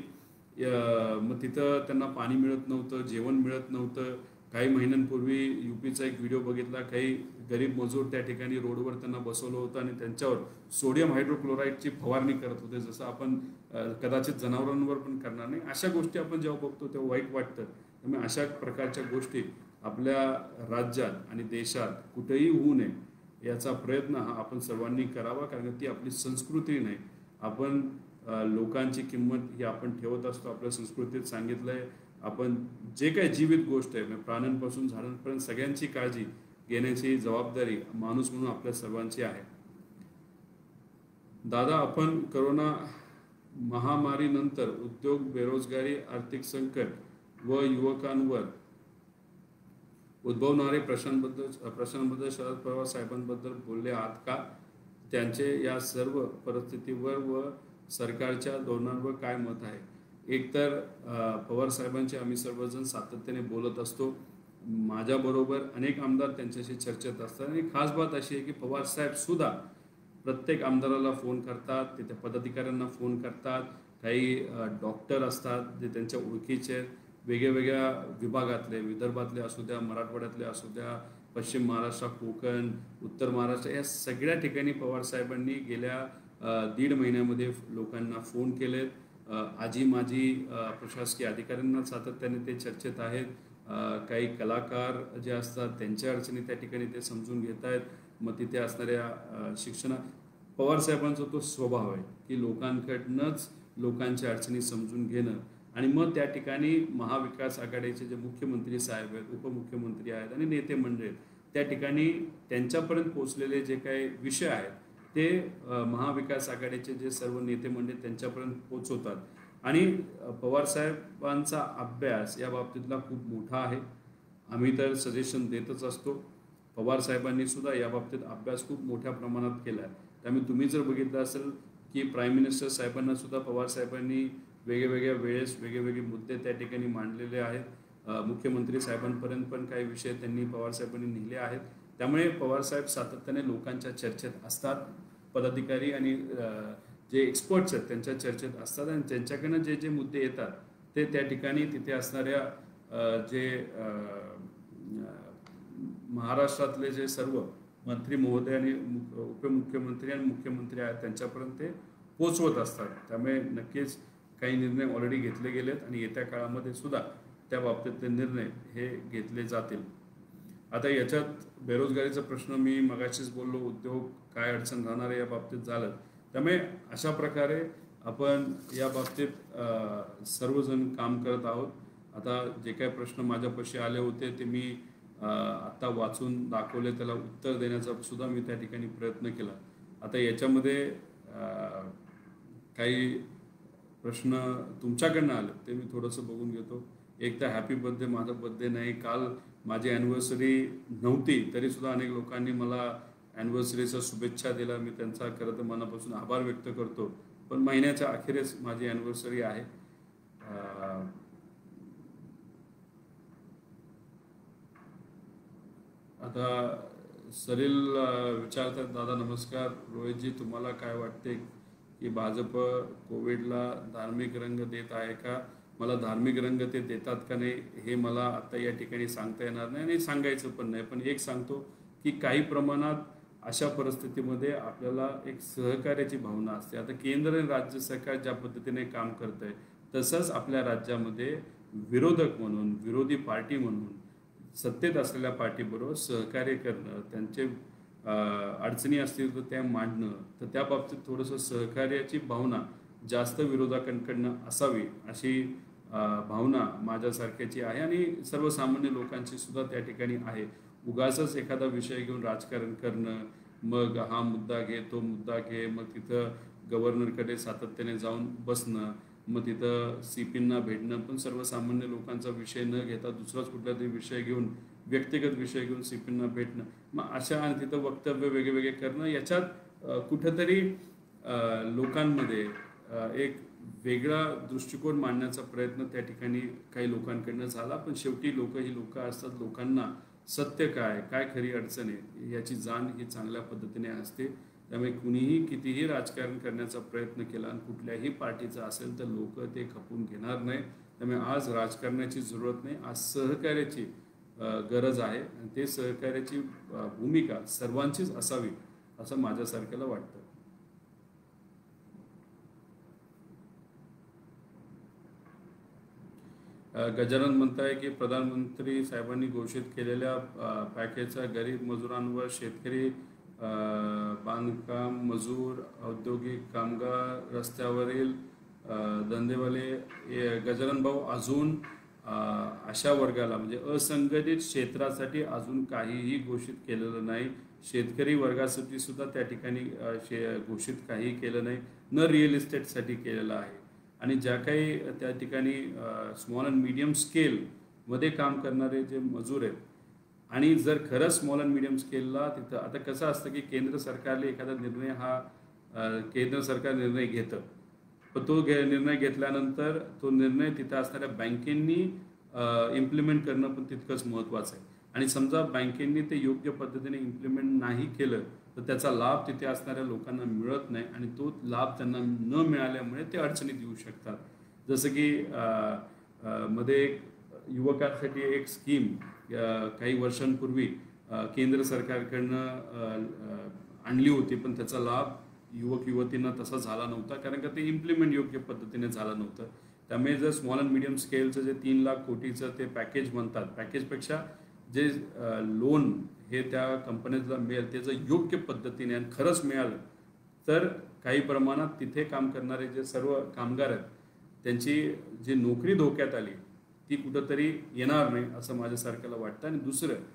मग तिथं त्यांना पाणी मिळत नव्हतं, जेवण मिळत नव्हतं. काही महिन्यांपूर्वी UPचा एक व्हिडिओ बघितला, काही गरीब मजूर त्या ठिकाणी रोडवर त्यांना बसवलं होतं आणि त्यांच्यावर सोडियम हायड्रोक्लोराईडची फवारणी करत होते, जसं आपण कदाचित जनावरांवर पण करणार नाही. अशा गोष्टी आपण जेव्हा बघतो तेव्हा वाईट वाटतं. त्यामुळे अशा प्रकारच्या गोष्टी आपल्या राज्यात आणि देशात कुठेही होऊ नये याचा प्रयत्न हा आपण सर्वांनी करावा, कारण ती आपली संस्कृती नाही. आपण लोकांची किंमत ही आपण ठेवत असतो. आपल्या संस्कृतीत सांगितलं आहे, आपण जे काही जीवित गोष्ट आहे, प्राण्यांपासून झाडांपर्यंत सगळ्यांची काळजी घेण्याची जबाबदारी माणूस म्हणून आपल्या सर्वांची आहे. दादा, आपण करोना महामारीनंतर उद्योग, बेरोजगारी, आर्थिक संकट व युवकांवर उद्भवणारे प्रश्नांबद्दल शरद पवार साहेबांबद्दल बोलले आहात का? त्यांचे या सर्व परिस्थितीवर व सरकारच्या धोरणांवर काय मत आहे? एकतर पवार साहेबांचे आम्ही सर्वजण सातत्याने बोलत असतो. माझ्याबरोबर अनेक आमदार त्यांच्याशी चर्चेत असतात आणि खास बात अशी आहे की पवार साहेब सुद्धा प्रत्येक आमदाराला फोन करतात, तिथे पदाधिकाऱ्यांना फोन करतात. काही डॉक्टर असतात जे त्यांच्या ओळखीचे, वेगवेगळ्या विभागातले, विदर्भातले असू द्या, मराठवाड्यातले असू द्या, पश्चिम महाराष्ट्र, कोकण, उत्तर महाराष्ट्र, या सगळ्या ठिकाणी पवार साहेबांनी गेल्या 1.5 महिन्यामध्ये लोकांना फोन केलेत. आजी माजी प्रशासकीय अधिकाऱ्यांना सातत्याने ते चर्चेत आहेत. काही कलाकार जे असतात त्यांच्या अडचणी त्या ठिकाणी ते समजून घेत आहेत. मग तिथे असणाऱ्या पवार साहेबांचा तो स्वभाव आहे की लोकांकडनंच लोकांच्या अडचणी समजून घेणं आणि मग त्या ठिकाणी महाविकास आघाडीचे जे मुख्यमंत्री साहेब आहेत, उपमुख्यमंत्री आहेत आणि नेते मंडळी आहेत, त्या ठिकाणी त्यांच्यापर्यंत पोहोचलेले जे काही विषय आहेत ते महाविकास आघाडीचे जे सर्व नेते मंडळी त्यांच्यापर्यंत पोहोचवतात आणि पवारसाहेबांचा अभ्यास या बाबतीतला खूप मोठा आहे. आम्ही तर सजेशन देतच असतो. पवारसाहेबांनी सुद्धा या बाबतीत अभ्यास खूप मोठ्या प्रमाणात केला आहे. त्यामुळे तुम्ही जर बघितलं असेल की प्राईम मिनिस्टर साहेबांना सुद्धा पवारसाहेबांनी वेगवेगळ्या वेळेस वेगवेगळे मुद्दे त्या ठिकाणी मांडलेले आहेत. मुख्यमंत्री साहेबांपर्यंत पण काही विषय त्यांनी पवारसाहेबांनी नेले आहेत. त्यामुळे पवारसाहेब सातत्याने लोकांच्या चर्चेत असतात. पदाधिकारी आणि जे एक्सपर्ट्स आहेत त्यांच्या चर्चेत असतात आणि त्यांच्याकडनं जे जे मुद्दे येतात ते त्या ठिकाणी तिथे असणाऱ्या जे महाराष्ट्रातले जे सर्व मंत्री महोदय आणि उपमुख्यमंत्री आणि मुख्यमंत्री आहेत त्यांच्यापर्यंत ते पोचवत असतात. त्यामुळे नक्कीच काही निर्णय ऑलरेडी घेतले गेलेत आणि येत्या काळामध्ये सुद्धा त्या बाबतीतले निर्णय हे घेतले जातील. आता याच्यात बेरोजगारीचा प्रश्न मी मगाशीच बोललो, उद्योग काय अडचण राहणार आहे या बाबतीत झालं. त्यामुळे अशा प्रकारे आपण या बाबतीत सर्वजण काम करत आहोत. आता जे काही प्रश्न माझ्यापाशी आले होते ते मी आत्ता वाचून दाखवले, त्याला उत्तर देण्याचा सुद्धा मी त्या ठिकाणी प्रयत्न केला. आता याच्यामध्ये काही प्रश्न तुमच्याकडनं आले ते मी थोडंसं बघून घेतो. एक तर हॅपी बर्थडे, माझा बर्थडे नाही, काल माझी ॲनिव्हर्सरी नव्हती तरीसुद्धा अनेक लोकांनी मला ॲनिव्हर्सरीच्या शुभेच्छा दिल्या. मी त्यांचा खरं तर मनापासून आभार व्यक्त करतो. पण महिन्याच्या अखेरीस माझी ॲनिव्हर्सरी आहे. आता सलील विचारतात, दादा नमस्कार, रोहितजी तुम्हाला काय वाटते की भाजप कोविडला धार्मिक रंग देत आहे का? मला धार्मिक रंग ते देतात का नाही हे मला आता या ठिकाणी सांगता येणार नाही आणि सांगायचं पण नाही. पण एक सांगतो की काही प्रमाणात अशा परिस्थितीमध्ये आपल्याला एक सहकार्याची भावना असते. आता केंद्र आणि राज्य सरकार ज्या पद्धतीने काम करत आहे तसंच आपल्या राज्यामध्ये विरोधक म्हणून, विरोधी पार्टी म्हणून सत्तेत असलेल्या पार्टीबरोबर सहकार्य करणं, त्यांचे अडचणी असतील तर त्या मांडणं, तर त्या बाबतीत थोडंसं सहकार्याची भावना जास्त विरोधकांकडनं असावी अशी भावना माझ्यासारख्याची आहे आणि सर्वसामान्य लोकांची सुद्धा त्या ठिकाणी आहे. उगाचच एखादा विषय घेऊन राजकारण करणं, मग हा मुद्दा घे तो मुद्दा घे, मग तिथं गव्हर्नरकडे सातत्याने जाऊन बसणं, मग तिथं CPंना भेटणं, पण सर्वसामान्य लोकांचा विषय न घेता दुसराच कुठला तरी विषय घेऊन, व्यक्तिगत विषय घेऊन CPंना भेटणं, मग अशा आणि तिथं वक्तव्य वेगळे करणं, याच्यात कुठंतरी लोकांमध्ये एक वेगळा दृष्टिकोन मांडण्याचा प्रयत्न त्या ठिकाणी काही लोकांकडनं झाला. पण शेवटी लोक ही लोक असतात, लोकांना सत्य काय, काय खरी अडचण आहे याची जाण ही चांगल्या पद्धतीने असते. त्यामुळे कुणीही कितीही राजकारण करण्याचा प्रयत्न केला आणि कुठल्याही पार्टीचा असेल तर लोक ते खपून घेणार नाही. त्यामुळे आज राजकारणाची जरूरत नाही, आज सहकार्याची गरज आहे आणि ते सहकार्याची भूमिका सर्वांचीच असावी असं माझ्यासारख्याला वाटतं. गजानन म्हणताय की प्रधानमंत्री साहेबांनी घोषित केलेल्या पॅकेजचा गरीब मजुरांवर, शेतकरी, बांधकाम मजूर, औद्योगिक कामगार, रस्त्यावरील धंदेवाले, गजानन भाऊ अजून अशा वर्गाला म्हणजे असंघटित क्षेत्रासाठी अजून काहीही घोषित केलेलं नाही. शेतकरी वर्गासाठी सुद्धा त्या ठिकाणी घोषित काही केलं नाही, न रिअल इस्टेटसाठी केलेलं आहे. आणि ज्या काही त्या ठिकाणी स्मॉल अँड मीडियम स्केलमध्ये काम करणारे जे मजूर आहेत आणि जर खरंच स्मॉल अँड मीडियम स्केलला तिथं आता कसं असतं की केंद्र सरकारने एखादा निर्णय केंद्र सरकार निर्णय घेतं, पण तो निर्णय घेतल्यानंतर तो निर्णय तिथं असणाऱ्या बँकेंनी इम्प्लिमेंट करणं पण तितकंच महत्त्वाचं आहे. आणि समजा बँकेंनी ते योग्य पद्धतीने इम्प्लिमेंट नाही केलं तर त्याचा लाभ तिथे असणाऱ्या लोकांना मिळत नाही आणि तो लाभ त्यांना न मिळाल्यामुळे ते अडचणीत येऊ शकतात. जसं की मध्ये एक युवकांसाठी एक स्कीम काही वर्षांपूर्वी केंद्र सरकारकडनं आणली होती, पण त्याचा लाभ युवक युवतींना तसा झाला नव्हता कारण का ते इम्प्लिमेंट योग्य पद्धतीने झालं नव्हतं. त्यामुळे जर स्मॉल अँड मीडियम स्केलचं जे 3 लाख कोटीचं ते पॅकेज म्हणतात, पॅकेजपेक्षा जे लोन हे त्या कंपनीला मिळेल ते जर योग्य पद्धतीने आणि खरंच मिळालं तर काही प्रमाणात तिथे काम करणारे जे सर्व कामगार आहेत त्यांची जी नोकरी धोक्यात आली ती कुठंतरी येणार नाही असं माझ्यासारख्याला वाटतं. आणि दुसरं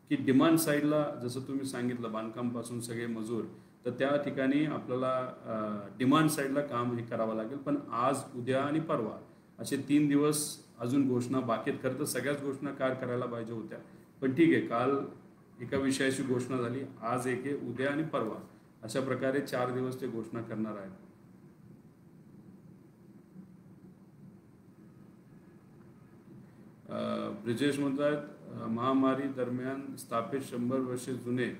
की डिमांड साईडला जसं तुम्ही सांगितलं बांधकामपासून सगळे मजूर, तर त्या ठिकाणी आपल्याला डिमांड साईडला काम हे करावं लागेल. पण आज, उद्या आणि परवा असे 3 दिवस अजून घोषणा बाकी आहेत. खरं तर सगळ्याच घोषणा काल करायला पाहिजे होत्या, पण ठीक आहे, काल एका विषयाची घोषणा झाली, आज एक आहे, उद्या आणि परवा अशा प्रकारे 4 दिवस ते घोषणा करणार आहेत. ब्रिजेश म्हणतात महामारी दरम्यान स्थापित 100 वर्षे जुने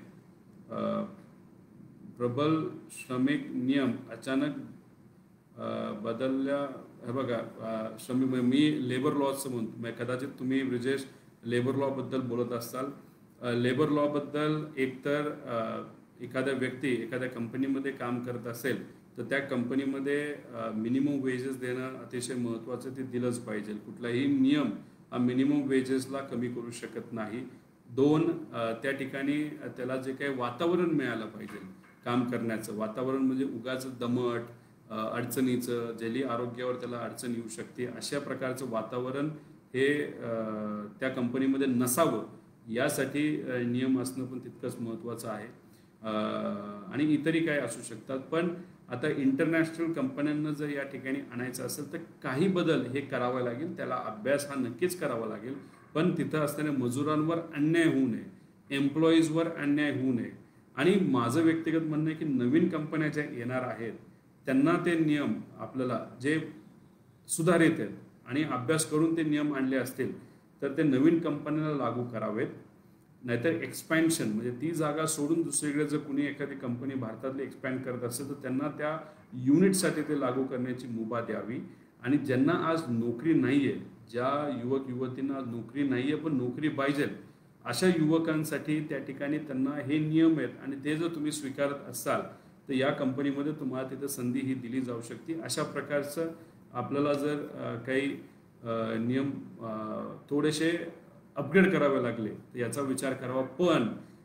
प्रबल श्रमिक नियम अचानक बदलल्या. हे बघा, श्रमिक मी लेबर लॉचं म्हणतो, कदाचित तुम्ही ब्रिजेश लेबर लॉबद्दल बोलत असाल. लेबर लॉबद्दल एकतर एखाद्या व्यक्ती एखाद्या कंपनीमध्ये काम करत असेल तर त्या कंपनीमध्ये मिनिमम वेजेस देणं अतिशय महत्त्वाचं, ते दिलंच पाहिजे. कुठलाही नियम हा मिनिमम वेजेसला कमी करू शकत नाही. 2, त्या ठिकाणी त्याला जे काही वातावरण मिळालं पाहिजे काम करण्याचं, वातावरण म्हणजे उगाच दमट, अडचणीचं, जेली आरोग्यावर त्याला अडचण येऊ शकते, अशा प्रकारचं वातावरण हे त्या कंपनीमध्ये नसावं, यासाठी नियम असणं पण तितकंच महत्त्वाचं आहे. आणि इतरही काय असू शकतात. पण आता इंटरनॅशनल कंपन्यांना जर या ठिकाणी आणायचं असेल तर काही बदल हे करावा लागेल, त्याला अभ्यास हा नक्कीच करावा लागेल. पण तिथं असताना मजुरांवर अन्याय होऊ नये, एम्प्लॉईजवर अन्याय होऊ नये. आणि माझं व्यक्तिगत म्हणणं आहे की नवीन कंपन्या ज्या येणार आहेत त्यांना ते नियम आपल्याला जे सुधारित आहेत आणि अभ्यास करून ते नियम आणले असतील तर ते नवीन कंपन्यांना लागू करावेत. नाहीतर एक्सपॅन्शन म्हणजे ती जागा सोडून दुसरीकडे जर कुणी एखादी कंपनी भारतातली एक्सपॅन्ड करत असेल तर त्यांना त्या युनिटसाठी ते लागू करण्याची मुभा द्यावी. आणि ज्यांना आज नोकरी नाही आहे, ज्या युवक युवतींना आज नोकरी नाही आहे पण नोकरी पाहिजे, अशा युवकांसाठी त्या ठिकाणी त्यांना हे नियम आहेत आणि ते जर तुम्ही स्वीकारत असाल तर या कंपनीमध्ये तुम्हाला तिथं संधी ही दिली जाऊ शकते. अशा प्रकारचं आपल्याला जर काही नियम थोडेसे अपग्रेड करावे लागले तर याचा विचार करावा. पण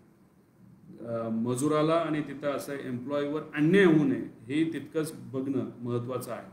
मजुराला आणि तिथं असं एम्प्लॉईवर अन्याय होऊ नये हे तितकंच बघणं महत्त्वाचं आहे.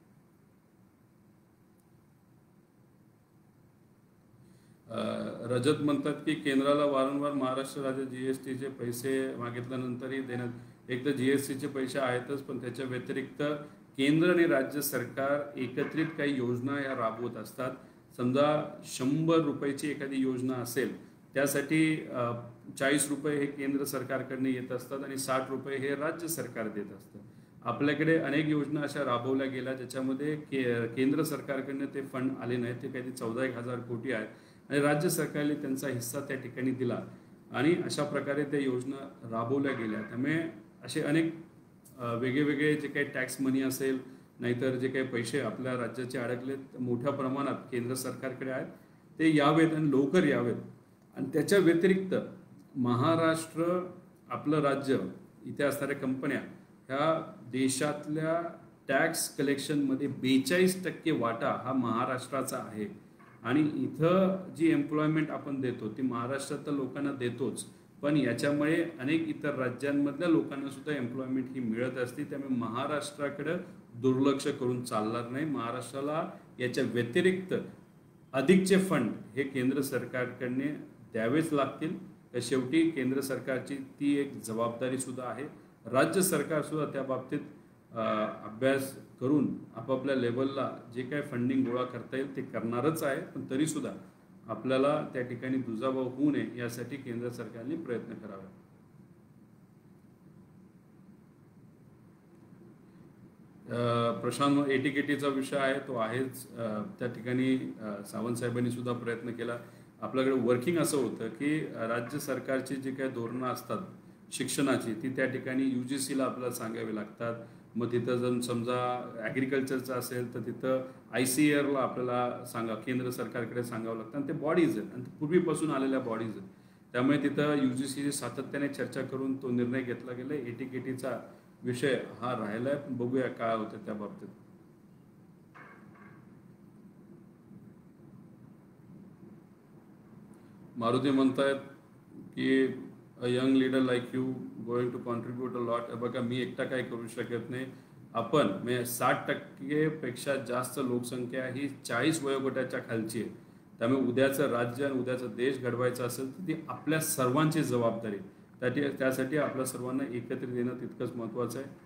रजत म्हणतात की केंद्राला वारंवार महाराष्ट्र राज्य GSTचे पैसे मागितल्यानंतरही देण्यात, एक तर GSTचे पैसे आहेतच, पण त्याच्या व्यतिरिक्त केंद्र आणि राज्य सरकार एकत्रित काही योजना या राबवत असतात. समजा 100 रुपयाची एखादी योजना असेल, त्यासाठी 40 रुपये हे केंद्र सरकारकडनं येत असतात आणि 60 रुपये हे राज्य सरकार देत असतं. आपल्याकडे अनेक योजना अशा राबवल्या गेल्या ज्याच्यामध्ये केंद्र सरकारकडनं ते फंड आले नाहीत, ते काही 14,000 कोटी आहेत आणि राज्य सरकारने त्यांचा हिस्सा त्या ठिकाणी दिला आणि अशा प्रकारे त्या योजना राबवल्या गेल्या. त्यामुळे असे अनेक वेगळे जे काही टॅक्स मनी असेल, नाहीतर जे काही पैसे आपल्या राज्याचे अडकलेत मोठ्या प्रमाणात केंद्र सरकारकडे आहेत, ते यावेत आणि लवकर यावेत. आणि त्याच्या व्यतिरिक्त महाराष्ट्र आपलं राज्य, इथे असणाऱ्या कंपन्या ह्या देशातल्या टॅक्स कलेक्शनमध्ये 42% वाटा हा महाराष्ट्राचा आहे. आणि इथं जी एम्प्लॉयमेंट आपण देतो ती महाराष्ट्रातल्या लोकांना देतोच, पण याच्यामुळे अनेक इतर राज्यांमधल्या लोकांना सुद्धा एम्प्लॉयमेंट ही मिळत असते. त्यामुळे महाराष्ट्राकडे दुर्लक्ष करून चालणार नाही. महाराष्ट्राला याच्या व्यतिरिक्त अधिकचे फंड हे केंद्र सरकारकडने द्यावेच लागतील. तर शेवटी केंद्र सरकारची ती एक जबाबदारी सुद्धा आहे. राज्य सरकार सुद्धा त्या बाबतीत अभ्यास करून आपापल्या लेवलला जे काही फंडिंग गोळा करता येईल ते करणारच आहे. पण तरीसुद्धा आपल्याला त्या ठिकाणी दुजाभाव होऊ नये यासाठी केंद्र सरकारने प्रयत्न करावे. प्रशांत एटीकेटीचा विषय आहे तो आहेच. त्या ठिकाणी सावंत साहेबांनी सुद्धा प्रयत्न केला. आपल्याकडे वर्किंग असं होतं की राज्य सरकारची जी काही धोरणं असतात शिक्षणाची ती त्या ठिकाणी UGCला आपल्याला सांगावी लागतात. मग तिथं जर समजा ॲग्रिकल्चरचं असेल तर तिथं ICARला आपल्याला केंद्र सरकारकडे सांगावं लागतं आणि ते बॉडीज आहेत आणि पूर्वीपासून आलेल्या बॉडीज आहेत. त्यामुळे तिथं UGCची सातत्याने चर्चा करून तो निर्णय घेतला गेला. एटीकेटीचा विषय हा राहिला आहे, पण बघूया काय होतं त्या बाबतीत. मारुती म्हणतायत की a young leader like you going to contribute a lot. बघा, मी एकटा काही करू शकत नाही. आपण म्हणजे 60% पेक्षा जास्त लोकसंख्या ही 40 वयोगटाच्या खालची आहे. त्यामुळे उद्याचं राज्य आणि उद्याचा देश घडवायचा असेल तर ती आपल्या सर्वांची जबाबदारी. त्यासाठी आपल्या सर्वांना एकत्रित येणं तितकंच महत्त्वाचं आहे.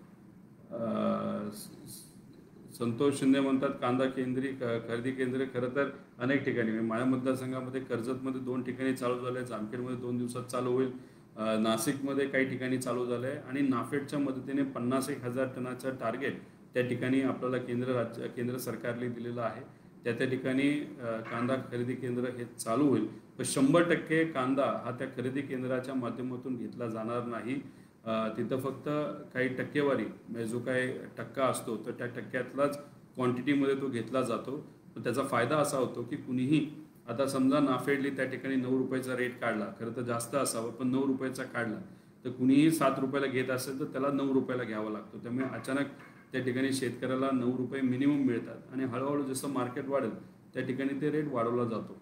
संतोष शिंदे म्हणतात कांदा खरेदी केंद्रे खरं तर अनेक ठिकाणी, माझ्या मतदारसंघामध्ये कर्जतमध्ये 2 ठिकाणी चालू झालं आहे, जामखेडमध्ये 2 दिवसात चालू होईल, नाशिकमध्ये काही ठिकाणी चालू झालं आहे आणि नाफेडच्या मदतीने 50,000 टनाचं टार्गेट त्या ठिकाणी आपल्याला केंद्र सरकारने दिलेलं आहे. त्या ठिकाणी कांदा खरेदी केंद्र हे चालू होईल. पण 100% कांदा हा त्या खरेदी केंद्राच्या माध्यमातून घेतला जाणार नाही. तिथं फक्त काही टक्केवारी म्हणजे जो काही टक्का असतो तर त्या टक्क्यातलाच क्वांटिटीमध्ये तो घेतला जातो. पण त्याचा फायदा असा होतो की कुणीही आता समजा नाफेडली त्या ठिकाणी 9 रुपयाचा रेट काढला, खरं तर जास्त असावं पण 9 रुपयाचा काढला, तर कुणीही 7 रुपयाला घेत असेल तर त्याला 9 रुपयाला घ्यावा लागतो. त्यामुळे अचानक त्या ठिकाणी शेतकऱ्याला 9 रुपये मिनिमम मिळतात आणि हळूहळू जसं मार्केट वाढेल त्या ठिकाणी ते रेट वाढवला जातो.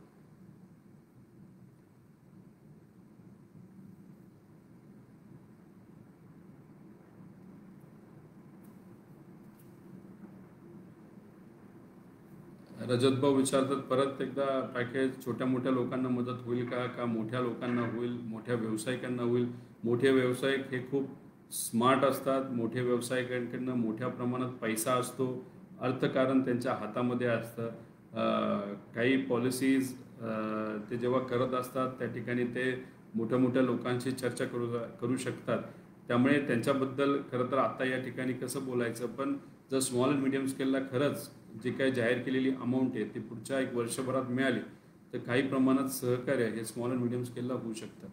रजतभाऊ विचारतात परत एकदा पॅकेज छोट्या मोठ्या लोकांना मदत होईल का मोठ्या लोकांना होईल, मोठ्या व्यावसायिकांना होईल? मोठे व्यावसायिक हे खूप स्मार्ट असतात. मोठे व्यावसायिकांकडनं मोठ्या प्रमाणात पैसा असतो, अर्थकारण त्यांच्या हातामध्ये असतं. काही पॉलिसीज ते जेव्हा करत असतात त्या ठिकाणी ते मोठ्या मोठ्या लोकांशी चर्चा करू शकतात. त्यामुळे त्यांच्याबद्दल खरं तर आत्ता या ठिकाणी कसं बोलायचं, पण जर स्मॉल अँड मिडियम स्केलला खरंच जी काही जाहीर केलेली अमाऊंट आहे ती पुढच्या 1 वर्षभरात मिळाली तर काही प्रमाणात सहकार्य हे स्मॉल अँड मिडियम स्केलला होऊ शकतं.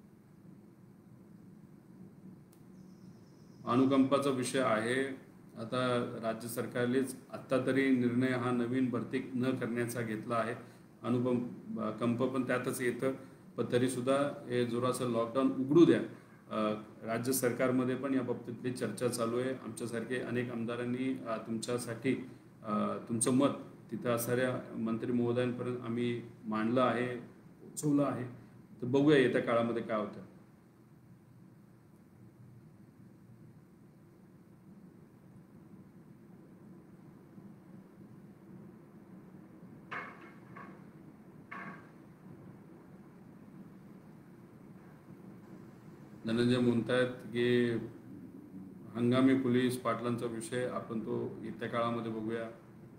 अनुकंपाचा विषय आहे. आता राज्य सरकारनेच आत्ता तरी निर्णय हा नवीन भरती न करण्याचा घेतला आहे. कंप पण त्यातच येतं, पण तरीसुद्धा हे जोराचं लॉकडाऊन उघडू द्या. राज्य सरकारमध्ये पण या बाबतीतली चर्चा चालू आहे. आमच्यासारखे अनेक आमदारांनी तुमच्यासाठी तुमचं मत तिथं असणाऱ्या मंत्री महोदयांपर्यंत आम्ही मांडलं आहे, पोचवलं आहे. तर बघूया येत्या काळामध्ये काय होतं. धनंजय म्हणतायत की हंगामी पोलीस पाटलांचा विषय आपण तो येत्या काळामध्ये बघूया.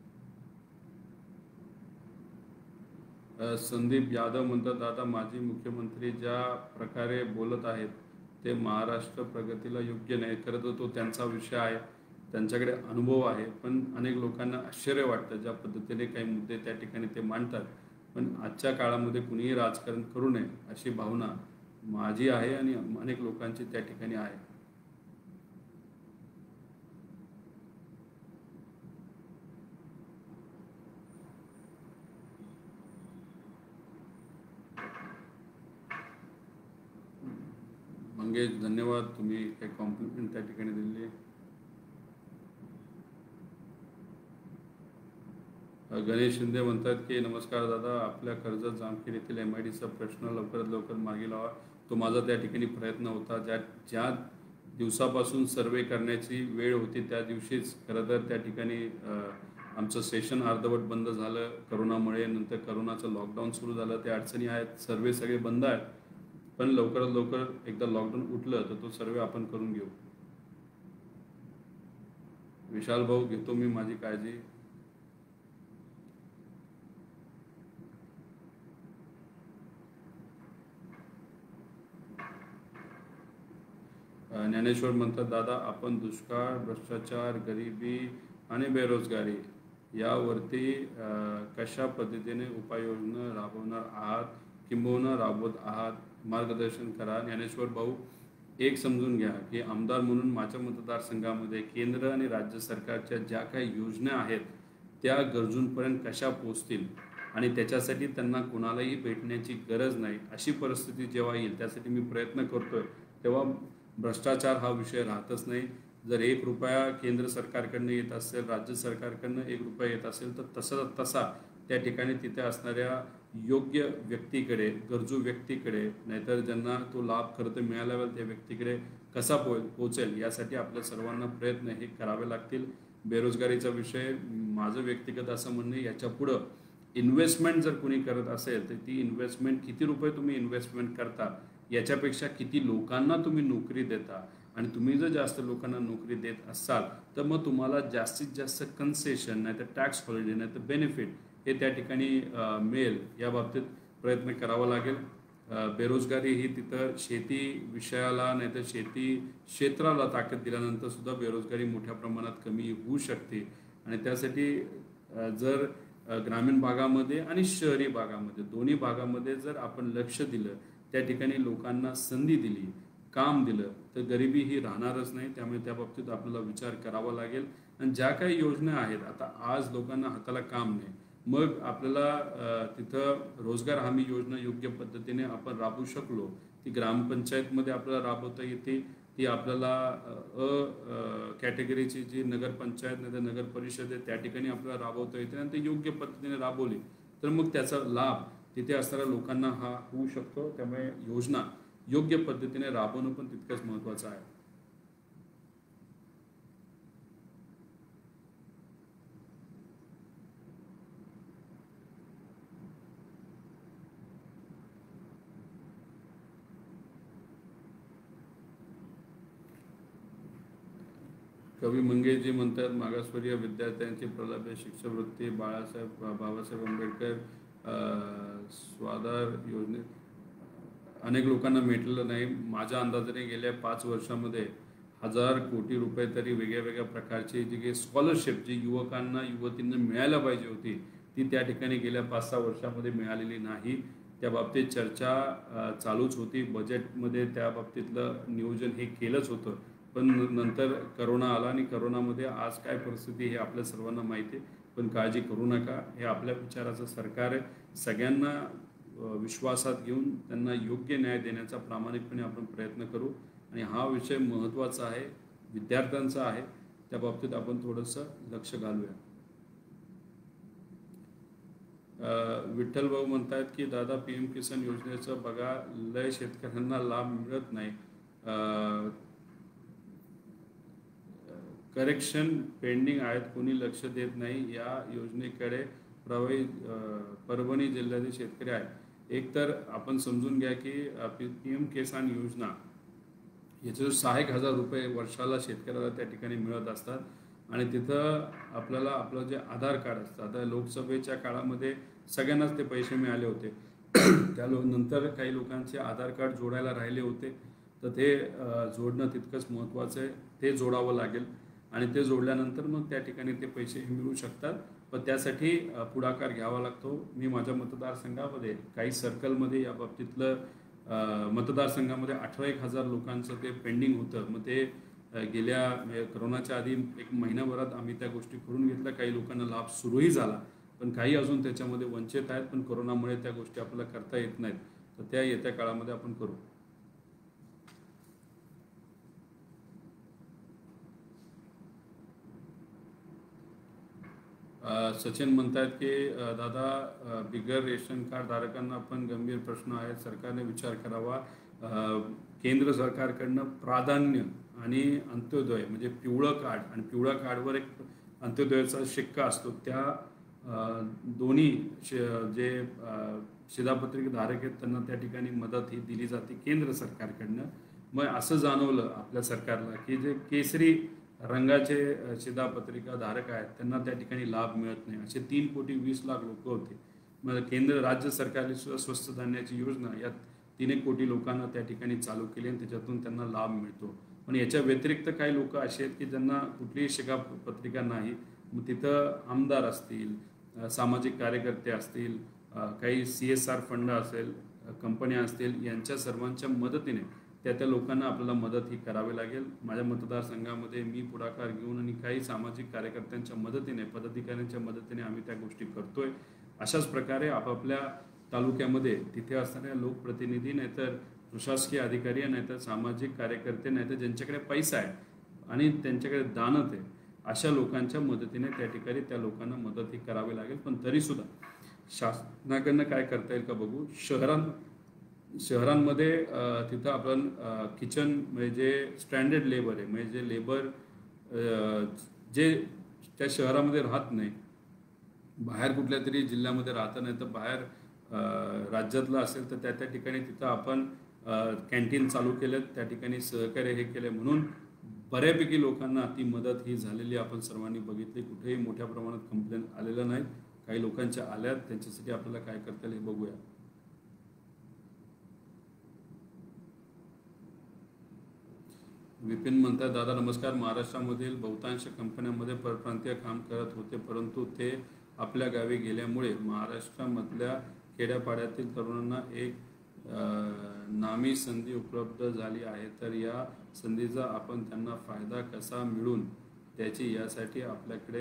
संदीप यादव म्हणतात दादा माजी मुख्यमंत्री ज्या प्रकारे बोलत आहेत ते महाराष्ट्र प्रगतीला योग्य नाही. खरं तर तो त्यांचा विषय आहे, त्यांच्याकडे अनुभव आहे, पण अनेक लोकांना आश्चर्य वाटतं ज्या पद्धतीने काही मुद्दे त्या ठिकाणी ते मांडतात. पण आजच्या काळामध्ये कुणीही राजकारण करू नये अशी भावना माझी आहे आणि अनेक लोकांची त्या ठिकाणी आहे. मंगेश धन्यवाद, तुम्ही काही कॉम्प्लिमेंट त्या ठिकाणी दिली. गणेश शिंदे म्हणतात की नमस्कार दादा, आपल्या कर्जत जामखेड येथील MIDCचा प्रश्न लवकरात लवकर मार्गी लावा. तो माझा त्या ठिकाणी प्रयत्न होता. ज्या दिवसापासून सर्वे करण्याची वेळ होती त्या दिवशीच खरं तर त्या ठिकाणी आमचं सेशन अर्धवट बंद झालं करोनामुळे. नंतर करोनाचं लॉकडाऊन सुरू झालं, त्या अडचणी आहेत, सर्वे सगळे बंद आहेत. पण लवकरात लवकर एकदा लॉकडाऊन उठलं तर तो सर्वे आपण करून घेऊ. विशाल भाऊ, घेतो मी माझी काळजी. ज्ञानेश्वर म्हणतात दादा आपण दुष्काळ, भ्रष्टाचार, गरिबी आणि बेरोजगारी यावरती कशा पद्धतीने उपाययोजना राबवणार आहात किंबहुना राबवत आहात, मार्गदर्शन करा. ज्ञानेश्वर भाऊ, एक समजून घ्या की आमदार म्हणून माझ्या मतदारसंघामध्ये केंद्र आणि राज्य सरकारच्या ज्या काही योजना आहेत त्या गरजूंपर्यंत कशा पोचतील आणि त्याच्यासाठी त्यांना कोणालाही भेटण्याची गरज नाही अशी परिस्थिती जेव्हा येईल त्यासाठी मी प्रयत्न करतोय. तेव्हा भ्रष्टाचार हा विषय राहतच नाही. जर 1 रुपया केंद्र सरकारकडनं येत असेल, राज्य सरकारकडनं 1 रुपया येत असेल तर तसा त्या ठिकाणी तिथे असणाऱ्या योग्य व्यक्तीकडे, गरजू व्यक्तीकडे, नाहीतर ज्यांना तो लाभ खरं तर मिळाला पाहिजे त्या व्यक्तीकडे कसा पोचेल यासाठी आपल्या सर्वांना प्रयत्न हे करावे लागतील. बेरोजगारीचा विषय माझं व्यक्तिगत असं म्हणणं याच्या पुढं इन्व्हेस्टमेंट जर कोणी करत असेल तर ती इन्व्हेस्टमेंट किती रुपये तुम्ही इन्व्हेस्टमेंट करता याच्यापेक्षा किती लोकांना तुम्ही नोकरी देता, आणि तुम्ही जर जास्त लोकांना नोकरी देत असाल तर मग तुम्हाला जास्तीत जास्त कन्सेशन नाही तर टॅक्स हॉलिडे नाही तर बेनिफिट हे त्या ठिकाणी मिळेल, या बाबतीत प्रयत्न करावा लागेल. बेरोजगारी ही तिथं शेती विषयाला नाही तर शेती क्षेत्राला ताकद दिल्यानंतर सुद्धा बेरोजगारी मोठ्या प्रमाणात कमी होऊ शकते. आणि त्यासाठी जर ग्रामीण भागामध्ये आणि शहरी भागामध्ये दोन्ही भागामध्ये जर आपण लक्ष दिलं, त्या ठिकाणी लोकांना संधी दिली, काम दिलं, तर गरिबी ही राहणारच नाही. त्यामुळे त्या बाबतीत आपल्याला विचार करावा लागेल. आणि ज्या काही योजना आहेत, आता आज लोकांना हाताला काम नाही, मग आपल्याला तिथं रोजगार हमी योजना योग्य पद्धतीने आपण राबवू शकलो, ती ग्रामपंचायतमध्ये आपल्याला राबवता येते, ती आपल्याला कॅटेगरीची जी नगरपंचायत नाही तर नगर परिषद आहे त्या ठिकाणी आपल्याला राबवता येते, आणि ते योग्य पद्धतीने राबवली तर मग त्याचा लाभ तिथे असणाऱ्या लोकांना हा होऊ शकतो. त्यामुळे योजना योग्य पद्धतीने राबवणं पण तितकंच महत्त्वाचं आहे. कवी मंगेशजी म्हणतात, मागासवर्गीय विद्यार्थ्यांची प्रलंबित शिष्यवृत्ती बाबासाहेब आंबेडकर स्वाधार योजनेत अनेक लोकांना भेटलेलं नाही. माझ्या अंदाजाने गेल्या 5 वर्षामध्ये 1000 कोटी रुपये तरी वेगळ्या वेगळ्या प्रकारची जी काही स्कॉलरशिप जी युवकांना युवतींना मिळायला पाहिजे होती ती त्या ठिकाणी गेल्या 5-6 वर्षामध्ये मिळालेली नाही. त्या बाबतीत चर्चा चालूच होती. बजेटमध्ये त्या बाबतीतलं नियोजन हे केलंच होतं, पण नंतर करोना आला आणि करोनामध्ये आज काय परिस्थिती हे आपल्या सर्वांना माहिती आहे. पण काळजी करू नका, हे आपल्या विचाराचं सरकार आहे. सगळ्यांना विश्वासात घेऊन त्यांना योग्य न्याय देण्याचा प्रामाणिकपणे आपण प्रयत्न करू. आणि हा विषय महत्त्वाचा आहे, विद्यार्थ्यांचा आहे, त्या बाबतीत आपण थोडंसं लक्ष घालूया. विठ्ठल भाऊ म्हणतात की दादा PM किसान योजनेचं बघा, लय शेतकऱ्यांना लाभ मिळत नाही. करेक्शन पेंडिंग आहेत, कोणी लक्ष देत नाही या योजनेकडे. परभणी जिल्ह्यातील शेतकरी आहेत. एकतर आपण समजून घ्या की PM किसान योजना याचे 6,000 रुपये वर्षाला शेतकऱ्याला त्या ठिकाणी मिळत असतात. आणि तिथं आपल्याला आपलं जे आधार कार्ड असतं, आता लोकसभेच्या काळामध्ये सगळ्यांनाच ते पैसे मिळाले होते नंतर काही लोकांचे आधार कार्ड जोडायला राहिले होते, तर ते जोडणं तितकंच महत्त्वाचं आहे. ते जोडावं लागेल आणि ते जोडल्यानंतर मग त्या ठिकाणी ते पैसे मिळू शकतात. पण त्यासाठी पुढाकार घ्यावा लागतो. मी माझ्या मतदारसंघामध्ये काही सर्कलमध्ये या बाबतीतलं मतदारसंघामध्ये 18,000 लोकांचं ते पेंडिंग होतं. मग ते गेल्या करोनाच्या आधी 1 महिनाभरात आम्ही त्या गोष्टी करून घेतल्या. काही लोकांना लाभ सुरूही झाला, पण काही अजून त्याच्यामध्ये वंचित आहेत. पण करोनामुळे त्या गोष्टी आपल्याला करता येत नाहीत, तर त्या येत्या काळामध्ये आपण करू. सचिन म्हणतात की दादा बिगर रेशन कार्ड धारकांना पण गंभीर प्रश्न आहेत, सरकारने विचार करावा. केंद्र सरकारकडनं प्राधान्य आणि अंत्योदय म्हणजे पिवळं कार्ड, आणि पिवळ्या कार्डवर एक अंत्योदयाचा शिक्का असतो, त्या दोन्ही जे शिधापत्रिका धारक आहेत त्यांना त्या ठिकाणी मदत ही दिली जाते केंद्र सरकारकडनं. मग असं जाणवलं आपल्या सरकारला की जे केसरी रंगाचे शिधापत्रिका धारक आहेत त्यांना त्या ठिकाणी लाभ मिळत नाही. असे 3,20,00,000 लोक होते. मग केंद्र राज्य सरकारने सुद्धा स्वस्त धान्याची योजना यात 3 कोटी लोकांना त्या ठिकाणी चालू केली आणि त्याच्यातून त्यांना लाभ मिळतो. पण याच्या व्यतिरिक्त काही लोक असे आहेत की ज्यांना कुठलीही शिधापत्रिका नाही. मग तिथं आमदार असतील, सामाजिक कार्यकर्ते असतील, काही CSR फंड असेल, कंपन्या असतील, यांच्या सर्वांच्या मदतीने त्या लोकांना आपल्याला मदत ही करावी लागेल. माझ्या मतदारसंघामध्ये मी पुढाकार घेऊन आणि काही सामाजिक कार्यकर्त्यांच्या मदतीने, पदाधिकाऱ्यांच्या मदतीने आम्ही त्या गोष्टी करतोय. अशाच प्रकारे आपापल्या तालुक्यामध्ये तिथे असणाऱ्या लोकप्रतिनिधी नाहीतर प्रशासकीय अधिकारी नाहीतर सामाजिक कार्यकर्ते नाहीतर ज्यांच्याकडे पैसा आहे आणि त्यांच्याकडे दानत आहे अशा लोकांच्या मदतीने त्या ठिकाणी त्या लोकांना मदत ही करावी लागेल. पण तरीसुद्धा शासनाकडनं काय करता येईल का बघू. शहरांमध्ये तिथं आपण किचन म्हणजे जे स्टँडर्ड लेबर आहे, म्हणजे जे लेबर जे त्या शहरामध्ये राहत नाही बाहेर कुठल्या तरी जिल्ह्यामध्ये राहतं, नाही तर बाहेर राज्यातलं असेल तर त्या ठिकाणी तिथं आपण कॅन्टीन चालू केलं, त्या ठिकाणी सहकार्य हे केलं, म्हणून बऱ्यापैकी लोकांना ती मदत ही झालेली आपण सर्वांनी बघितली. कुठेही मोठ्या प्रमाणात कंप्लेंट आलेलं नाही. काही लोकांच्या आल्यात, त्यांच्यासाठी आपल्याला काय करता येईल हे बघूया. विपिन म्हणतात, दादा नमस्कार. महाराष्ट्रामधील बहुतांश कंपन्यांमध्ये परप्रांतीय काम करत होते, परंतु ते आपल्या गावी गेल्यामुळे महाराष्ट्रामधल्या खेड्यापाड्यातील तरुणांना एक नामी संधी उपलब्ध झाली आहे. तर या संधीचा आपण त्यांना फायदा कसा मिळून त्याची यासाठी आपल्याकडे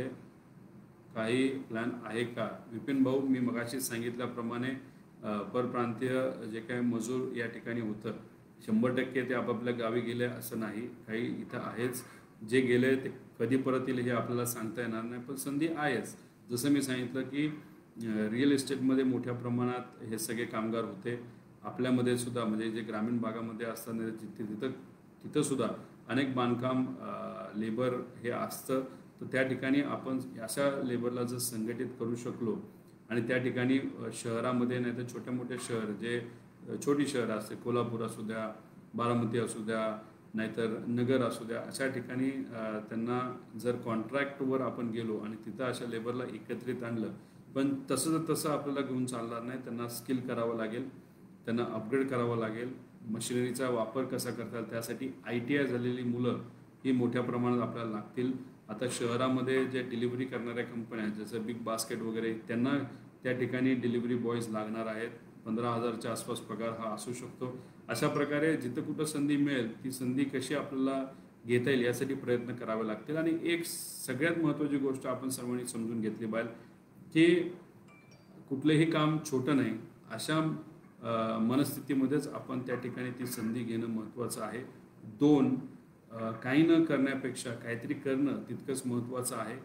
काही प्लॅन आहे का? विपिन भाऊ, मी मगाशी सांगितल्याप्रमाणे परप्रांतीय जे काही मजूर या ठिकाणी होतं, 100% ते आपापल्या गावी गेले असं नाही. काही इथं आहेच. जे गेले ते कधी परत येईल हे आपल्याला सांगता येणार नाही, पण संधी आहेच. जसं मी सांगितलं की रिअल इस्टेटमध्ये मोठ्या प्रमाणात हे सगळे कामगार होते. आपल्यामध्ये सुद्धा म्हणजे जे ग्रामीण भागामध्ये असताना तिथं सुद्धा अनेक बांधकाम लेबर हे असतं. तर त्या ठिकाणी आपण अशा लेबरला जर संघटित करू शकलो आणि त्या ठिकाणी शहरामध्ये नाही तर छोट्या मोठ्या शहर जे छोटी शहरं असते, कोल्हापूर असू द्या, बारामती असू द्या, नाहीतर नगर असू द्या, अशा ठिकाणी त्यांना जर कॉन्ट्रॅक्टवर आपण गेलो आणि तिथं अशा लेबरला एकत्रित आणलं, पण तसं आपल्याला घेऊन चालणार नाही. त्यांना स्किल करावं लागेल, त्यांना अपग्रेड करावं लागेल, मशिनरीचा वापर कसा करता येईल त्यासाठी ITI झालेली मुलं ही मोठ्या प्रमाणात आपल्याला लागतील. आता शहरामध्ये जे डिलिव्हरी करणाऱ्या कंपन्या आहेत जसं बिग बास्केट वगैरे, त्यांना त्या ठिकाणी डिलिव्हरी बॉयज लागणार आहेत. 15,000च्या आसपास पगार हा असू शकतो. अशा प्रकारे जिथं कुठं संधी मिळेल ती संधी कशी आपल्याला घेता येईल यासाठी प्रयत्न करावे लागतील. आणि एक सगळ्यात महत्त्वाची गोष्ट आपण सर्वांनी समजून घेतली पाहिजे की कुठलंही काम छोटं नाही. अशा मनस्थितीमध्येच आपण त्या ठिकाणी ती संधी घेणं महत्त्वाचं आहे. 2, काही न करण्यापेक्षा काहीतरी करणं तितकंच महत्त्वाचं आहे.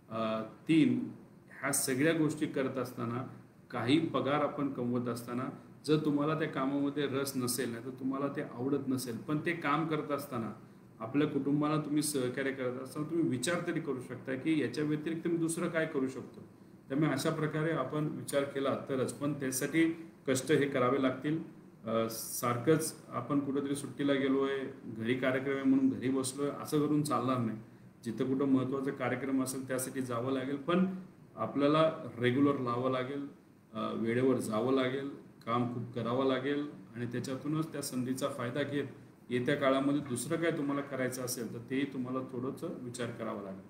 3, ह्या सगळ्या गोष्टी करत असताना काही पगार आपण कमवत असताना जर तुम्हाला त्या कामामध्ये रस नसेल, नाही तर तुम्हाला ते आवडत नसेल, पण ते काम करत असताना आपल्या कुटुंबाला तुम्ही सहकार्य करत असताना तुम्ही विचार तरी करू शकता की याच्या व्यतिरिक्त मी दुसरं काय करू शकतो. त्यामुळे अशा प्रकारे आपण विचार केला तरच, पण त्यासाठी कष्ट हे करावे लागतील. सारखंच आपण कुठेतरी सुट्टीला गेलो आहे, घरी कार्यक्रम आहे म्हणून घरी बसलो आहे असं करून चालणार नाही. जिथं कुठं महत्त्वाचा कार्यक्रम असेल त्यासाठी जावं लागेल, पण आपल्याला रेग्युलर लावावं लागेल, वेळेवर जावं लागेल, काम खूप करावं लागेल आणि त्याच्यातूनच त्या संधीचा फायदा घेत येत्या काळामध्ये दुसरं काय तुम्हाला करायचं असेल तर तेही तुम्हाला थोडंसं विचार करावा लागेल.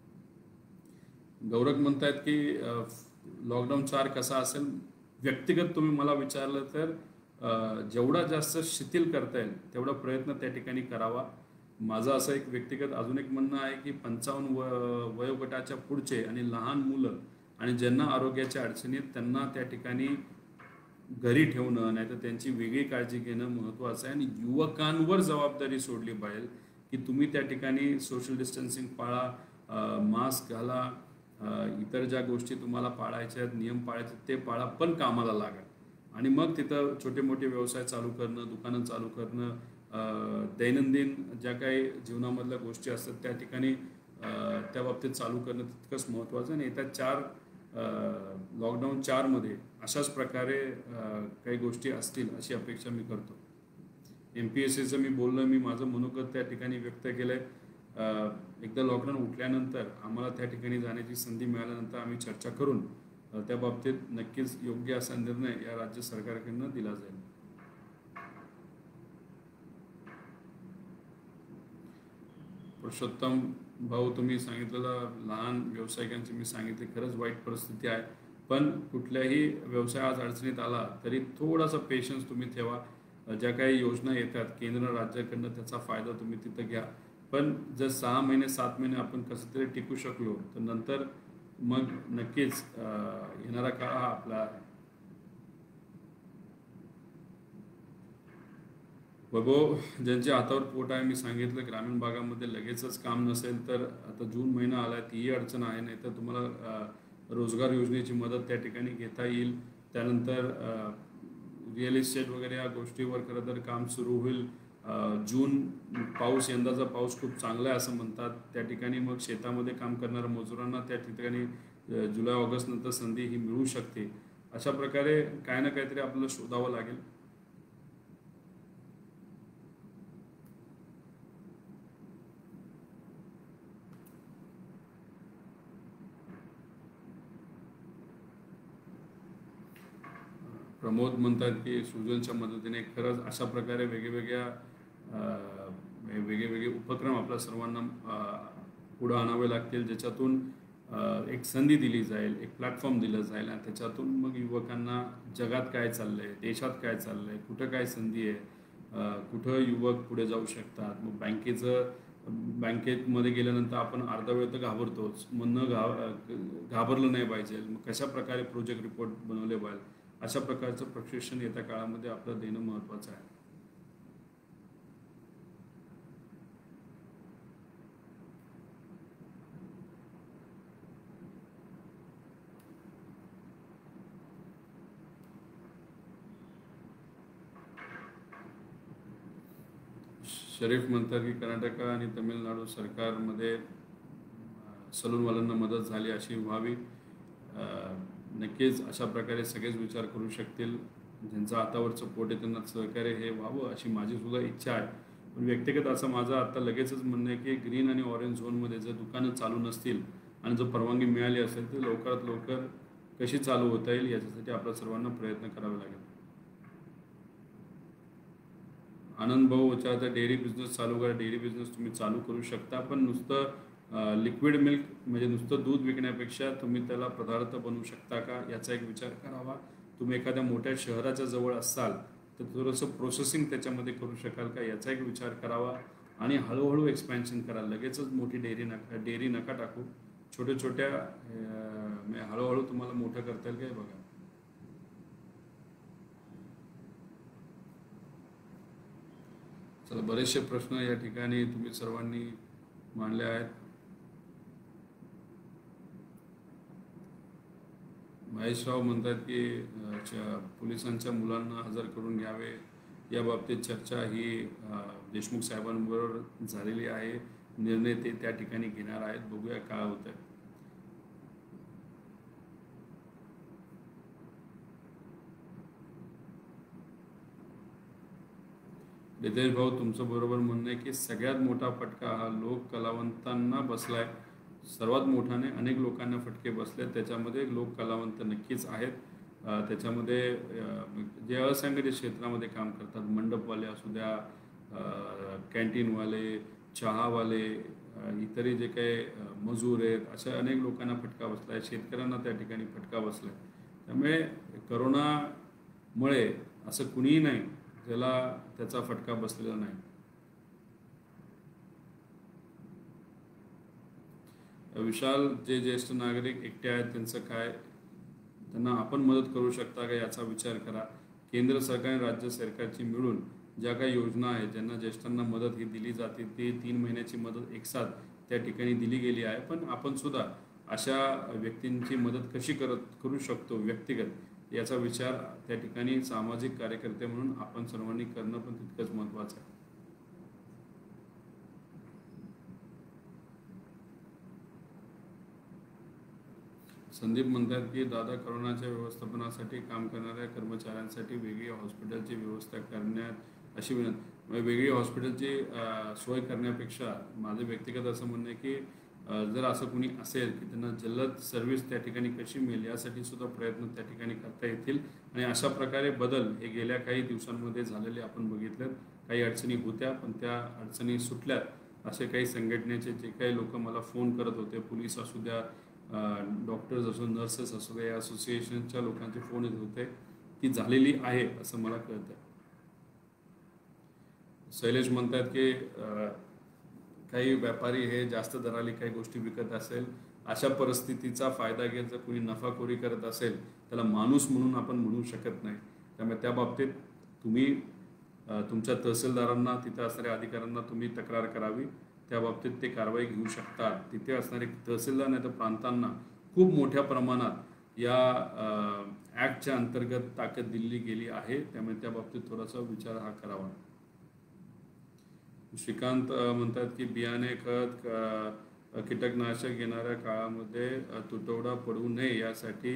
गौरव म्हणतायत की लॉकडाऊन 4 कसा असेल. व्यक्तिगत तुम्ही मला विचारलं तर जेवढा जास्त शिथिल करता येईल तेवढा प्रयत्न त्या ठिकाणी करावा. माझं असं एक व्यक्तिगत अजून एक म्हणणं आहे की 55 वयोगटाच्या पुढचे आणि लहान मुलं आणि ज्यांना आरोग्याच्या अडचणी आहेत त्यांना त्या ठिकाणी घरी ठेवणं, नाही तर त्यांची वेगळी काळजी घेणं महत्त्वाचं आहे. आणि युवकांवर जबाबदारी सोडली पाहिजे की तुम्ही त्या ठिकाणी सोशल डिस्टन्सिंग पाळा, मास्क घाला, इतर ज्या गोष्टी तुम्हाला पाळायच्या आहेत, नियम पाळायचे ते पाळा, पण कामाला लागा. आणि मग तिथं छोटे मोठे व्यवसाय चालू करणं, दुकानं चालू करणं, दैनंदिन ज्या काही जीवनामधल्या गोष्टी असतात त्या ठिकाणी त्या बाबतीत चालू करणं तितकंच महत्त्वाचं. आणि येत्या लॉकडाऊन 4मध्ये अशाच प्रकारे काही गोष्टी असतील अशी अपेक्षा मी करतो. MPSCचं मी बोललो, मी माझं मनोगत त्या ठिकाणी व्यक्त केलं आहे. एकदा लॉकडाऊन उठल्यानंतर आम्हाला त्या ठिकाणी जाण्याची संधी मिळाल्यानंतर आम्ही चर्चा करून त्या बाबतीत नक्कीच योग्य असा निर्णय या राज्य सरकारकडनं दिला जाईल. पुरुषोत्तम भाऊ, तुम्ही सांगितलेलं लहान व्यावसायिकांची मी सांगितले, खरंच वाईट परिस्थिती आहे. पण कुठल्याही व्यवसाय आज अडचणीत आला तरी थोडासा पेशन्स तुम्ही ठेवा. ज्या काही योजना येतात केंद्र राज्याकडनं त्याचा फायदा तुम्ही तिथं घ्या. पण जर 6 महिने 7 महिने आपण कसं तरी टिकू शकलो तर नंतर मग नक्कीच येणारा काळ हा आपला. वैभव, ज्यांच्या हातावर पोट आहे, मी सांगितलं ग्रामीण भागामध्ये लगेचच काम नसेल तर आता जून महिना आला तीही अडचण आहे. नाही तर तुम्हाला रोजगार योजनेची मदत त्या ठिकाणी घेता येईल. त्यानंतर रिअल इस्टेट वगैरे या गोष्टीवर खरं तर काम सुरू होईल. जून यंदाचा पाऊस खूप चांगला आहे असं म्हणतात. त्या ठिकाणी मग शेतामध्ये काम करणाऱ्या मजुरांना त्या ठिकाणी जुलै ऑगस्ट नंतर संधी ही मिळू शकते. अशा प्रकारे काय ना काहीतरी आपल्याला शोधावं लागेल. प्रमोद म्हणतात की सृजनच्या मदतीने खरंच अशा प्रकारे वेगळे उपक्रम आपल्या सर्वांना पुढं आणावे लागतील, ज्याच्यातून एक संधी दिली जाईल, एक प्लॅटफॉर्म दिलं जाईल आणि त्याच्यातून मग युवकांना जगात काय चाललं आहे, देशात काय चाललं आहे, कुठं काय संधी आहे, कुठं युवक पुढे जाऊ शकतात. मग बँकेमध्ये गेल्यानंतर आपण अर्धा वेळ तर घाबरतोच, मग घाबरलं नाही पाहिजे. मग कशा प्रकारे प्रोजेक्ट रिपोर्ट बनवले पाहिजे, अशा प्रकारचं प्रशिक्षण येत्या काळामध्ये आपलं देणं महत्त्वाचं आहे. शरीफ म्हणतात की कर्नाटक आणि तमिळनाडू सरकारमध्ये सलूनवाल्यांना मदत झाली अशी व्हावी. नक्कीच अशा प्रकारे सगळेच विचार करू शकतील. ज्यांचं हातावरचं पोट आहे त्यांना सहकार्य हे व्हावं अशी माझी सुद्धा इच्छा आहे. पण व्यक्तिगत असं माझं आता लगेचच म्हणणं आहे की ग्रीन आणि ऑरेंज झोनमध्ये जर दुकानं चालू नसतील आणि जर परवानगी मिळाली असेल तर लवकरात लवकर कशी चालू होता येईल याच्यासाठी आपल्या सर्वांना प्रयत्न करावे लागेल. आनंद भाऊ विचारता डेअरी बिझनेस चालू करा. डेअरी बिझनेस तुम्ही चालू करू शकता, पण नुसतं लिक्विड मिल्क म्हणजे नुसतं दूध विकण्यापेक्षा तुम्ही त्याला पदार्थ बनवू शकता का याचा एक विचार करावा. तुम्ही एखाद्या मोठ्या शहराच्या जवळ असाल तर थोडंसं प्रोसेसिंग त्याच्यामध्ये करू शकाल का याचा एक विचार करावा आणि हळूहळू एक्सपॅन्शन करा. लगेचच मोठी डेअरी नका टाकू. छोट्या हळूहळू तुम्हाला मोठं करता येईल काय बघा. चला, बरेचसे प्रश्न या ठिकाणी तुम्ही सर्वांनी मांडले आहेत. महेशराव म्हणतात की पोलिसांच्या मुलांना हजर करून घ्यावे या बाबतीत चर्चा ही देशमुख साहेबांबरोबर झालेली आहे. निर्णय ते त्या ठिकाणी घेणार आहेत. बघूया काय होतं. रितेश भाऊ, तुमचं बरोबर म्हणणं आहे की सगळ्यात मोठा फटका हा लोक कलावंतांना बसलाय. सर्वात मोठाने अनेक लोकांना फटके बसले. त्याच्यामध्ये लोक कलावंत नक्कीच आहेत. त्याच्यामध्ये जे असंघटित क्षेत्रामध्ये काम करतात, मंडपवाले असू द्या, कॅन्टीनवाले, चहावाले, इतरही जे काही मजूर आहेत, अशा अनेक लोकांना फटका बसला आहे. शेतकऱ्यांना त्या ठिकाणी फटका बसला आहे. त्यामुळे करोनामुळे असं कुणीही नाही ज्याला त्याचा फटका बसलेला नाही. विशाल, जे ज्येष्ठ नागरिक एकटे आहेत त्यांचं काय, त्यांना आपण मदत करू शकता का याचा विचार करा. केंद्र सरकार आणि राज्य सरकारची मिळून ज्या काही योजना आहेत ज्यांना ज्येष्ठांना मदत ही दिली जाते ती 3 महिन्याची मदत एकसाथ त्या ठिकाणी दिली गेली आहे. पण आपण सुद्धा अशा व्यक्तींची मदत कशी करू शकतो व्यक्तिगत याचा विचार त्या ठिकाणी सामाजिक कार्यकर्ते म्हणून आपण सर्वांनी करणं पण तितकंच महत्त्वाचं आहे. संदीप म्हणतात की दादा, करोनाच्या व्यवस्थापनासाठी काम करणाऱ्या कर्मचाऱ्यांसाठी वेगळी हॉस्पिटलची व्यवस्था करण्यात अशी विनंती. वेगळी हॉस्पिटलची सोय करण्यापेक्षा माझं व्यक्तिगत असं म्हणणं आहे की जर असं कोणी असेल की त्यांना जलद सर्व्हिस त्या ठिकाणी कशी मिळेल यासाठी सुद्धा प्रयत्न त्या ठिकाणी करता येतील. आणि अशा प्रकारे बदल हे गेल्या काही दिवसांमध्ये झालेले आपण बघितलेत. काही अडचणी होत्या पण त्या अडचणी सुटल्यात. असे काही संघटनेचे जे काही लोक मला फोन करत होते, पोलीस असू द्या, डॉक्टर्स असो, नर्सेस असू द्या, या असोसिएशनच्या लोकांचे फोन येत होते, ती झालेली आहे असं मला कळतं. शैलेश म्हणतात की काही व्यापारी हे जास्त दराने काही गोष्टी विकत असेल, अशा परिस्थितीचा फायदा घेत जर कोणी नफाखोरी करत असेल त्याला माणूस म्हणून आपण म्हणू शकत नाही. त्यामुळे त्या बाबतीत तुम्ही तुमच्या तहसीलदारांना, तिथे असणाऱ्या अधिकाऱ्यांना तुम्ही तक्रार करावी. त्या बाबतीत ते कारवाई घेऊ शकतात. तिथे असणारे तहसीलदार नाही तर प्रांतांना खूप मोठ्या प्रमाणात या ॲक्टच्या अंतर्गत ताकद दिली गेली आहे. त्यामुळे त्या बाबतीत थोडासा विचार हा करावा. श्रीकांत म्हणतात की बियाणे, खत, कीटकनाशक येणाऱ्या काळामध्ये तुटवडा पडू नये यासाठी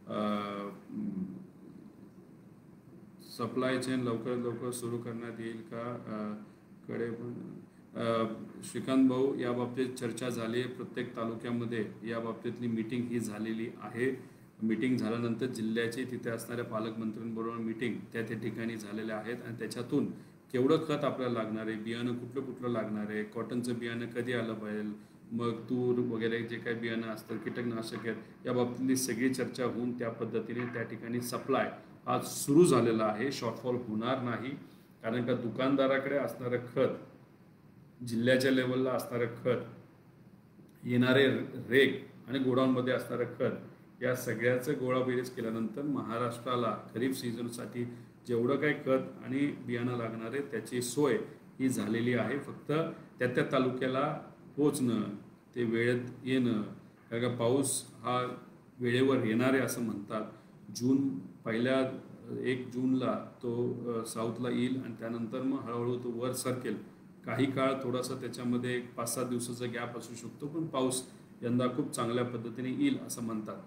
सप्लाय चेन लवकरात लवकर सुरू करण्यात येईल का कडे पण श्रीकांत भाऊ, या बाबतीत चर्चा झाली आहे. प्रत्येक तालुक्यामध्ये या बाबतीतली मीटिंग ही झालेली आहे. मीटिंग झाल्यानंतर जिल्ह्याचे तिथे असणाऱ्या पालकमंत्र्यांबरोबर मीटिंग त्या ठिकाणी झालेल्या आहेत आणि त्याच्यातून केवढं खत आपल्याला लागणार आहे, बियाणं कुठलं कुठलं लागणार आहे, कॉटनचं बियाणं कधी आलं पाहिजे, मग तूर वगैरे जे काही बियाणं असतं, कीटकनाशक आहेत, या बाबतीतली सगळी चर्चा होऊन त्या पद्धतीने त्या ठिकाणी सप्लाय आज सुरू झालेला आहे. शॉर्टफॉल होणार नाही, कारण का दुकानदाराकडे असणारं खत, जिल्ह्याच्या लेवलला असणारं खत, येणारे रेग आणि गोडाऊनमध्ये असणारं खत, या सगळ्याचं गोळाबेरीज केल्यानंतर महाराष्ट्राला खरीप सीझनसाठी जेवढं काही खत आणि बियाणं लागणार आहे त्याची सोय ही झालेली आहे. फक्त त्या तालुक्याला पोचणं, ते वेळेत येणं, कारण का पाऊस हा वेळेवर येणार आहे असं म्हणतात. पहिल्या 1 जूनला तो साऊथला येईल आणि त्यानंतर मग हळूहळू तो वर सरकेल. काही काळ थोडासा त्याच्यामध्ये 5-7 दिवसाचा गॅप असू शकतो, पण पाऊस यंदा खूप चांगल्या पद्धतीने येईल असं म्हणतात.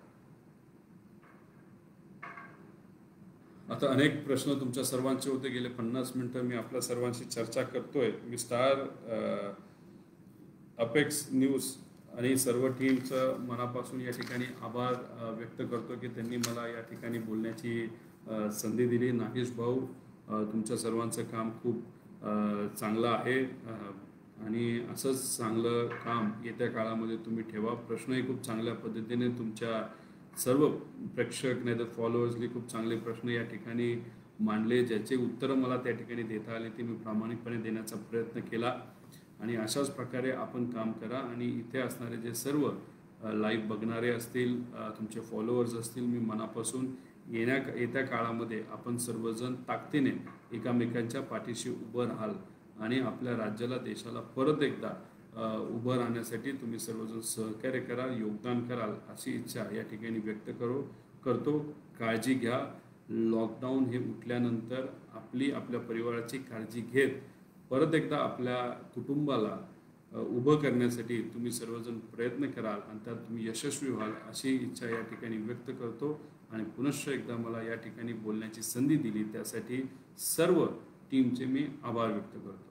आता अनेक प्रश्न तुमच्या सर्वांचे होते. गेले 50 मिनिटं मी आपल्या सर्वांशी चर्चा करतोय. मी स्टार अपेक्स न्यूज आणि सर्व टीमचं मनापासून या ठिकाणी आभार व्यक्त करतो की त्यांनी मला या ठिकाणी बोलण्याची संधी दिली. नागेश भाऊ, तुमच्या सर्वांचं काम खूप चांगलं आहे आणि असंच चांगलं काम येत्या काळामध्ये तुम्ही ठेवा. प्रश्नही खूप चांगल्या पद्धतीने तुमच्या सर्व प्रेक्षक नाही तर फॉलोअर्सनी खूप चांगले प्रश्न या ठिकाणी मांडले, ज्याचे उत्तरं मला त्या ठिकाणी देता आले ते मी प्रामाणिकपणे देण्याचा प्रयत्न केला. आणि अशाच प्रकारे आपण काम करा आणि इथे असणारे जे सर्व लाईव्ह बघणारे असतील, तुमचे फॉलोअर्स असतील, मी मनापासून येत्या काळामध्ये आपण सर्वजण ताकदीने एकामेकांच्या पाठीशी उभं राहाल आणि आपल्या राज्याला, देशाला परत एकदा उभं राहण्यासाठी तुम्ही सर्वजण सहकार्य कराल, योगदान कराल अशी इच्छा या ठिकाणी व्यक्त करतो. काळजी घ्या. लॉकडाऊन हे उठल्यानंतर आपल्या परिवाराची काळजी घेत परत एकदा आपल्या कुटुंबाला उभं करण्यासाठी तुम्ही सर्वजण प्रयत्न कराल आणि त्यात तुम्ही यशस्वी व्हाल अशी इच्छा या ठिकाणी व्यक्त करतो. आणि पुनश्च एकदा मला या ठिकाणी बोलण्याची संधी दिली त्यासाठी सर्व टीमचे मी आभार व्यक्त करतो.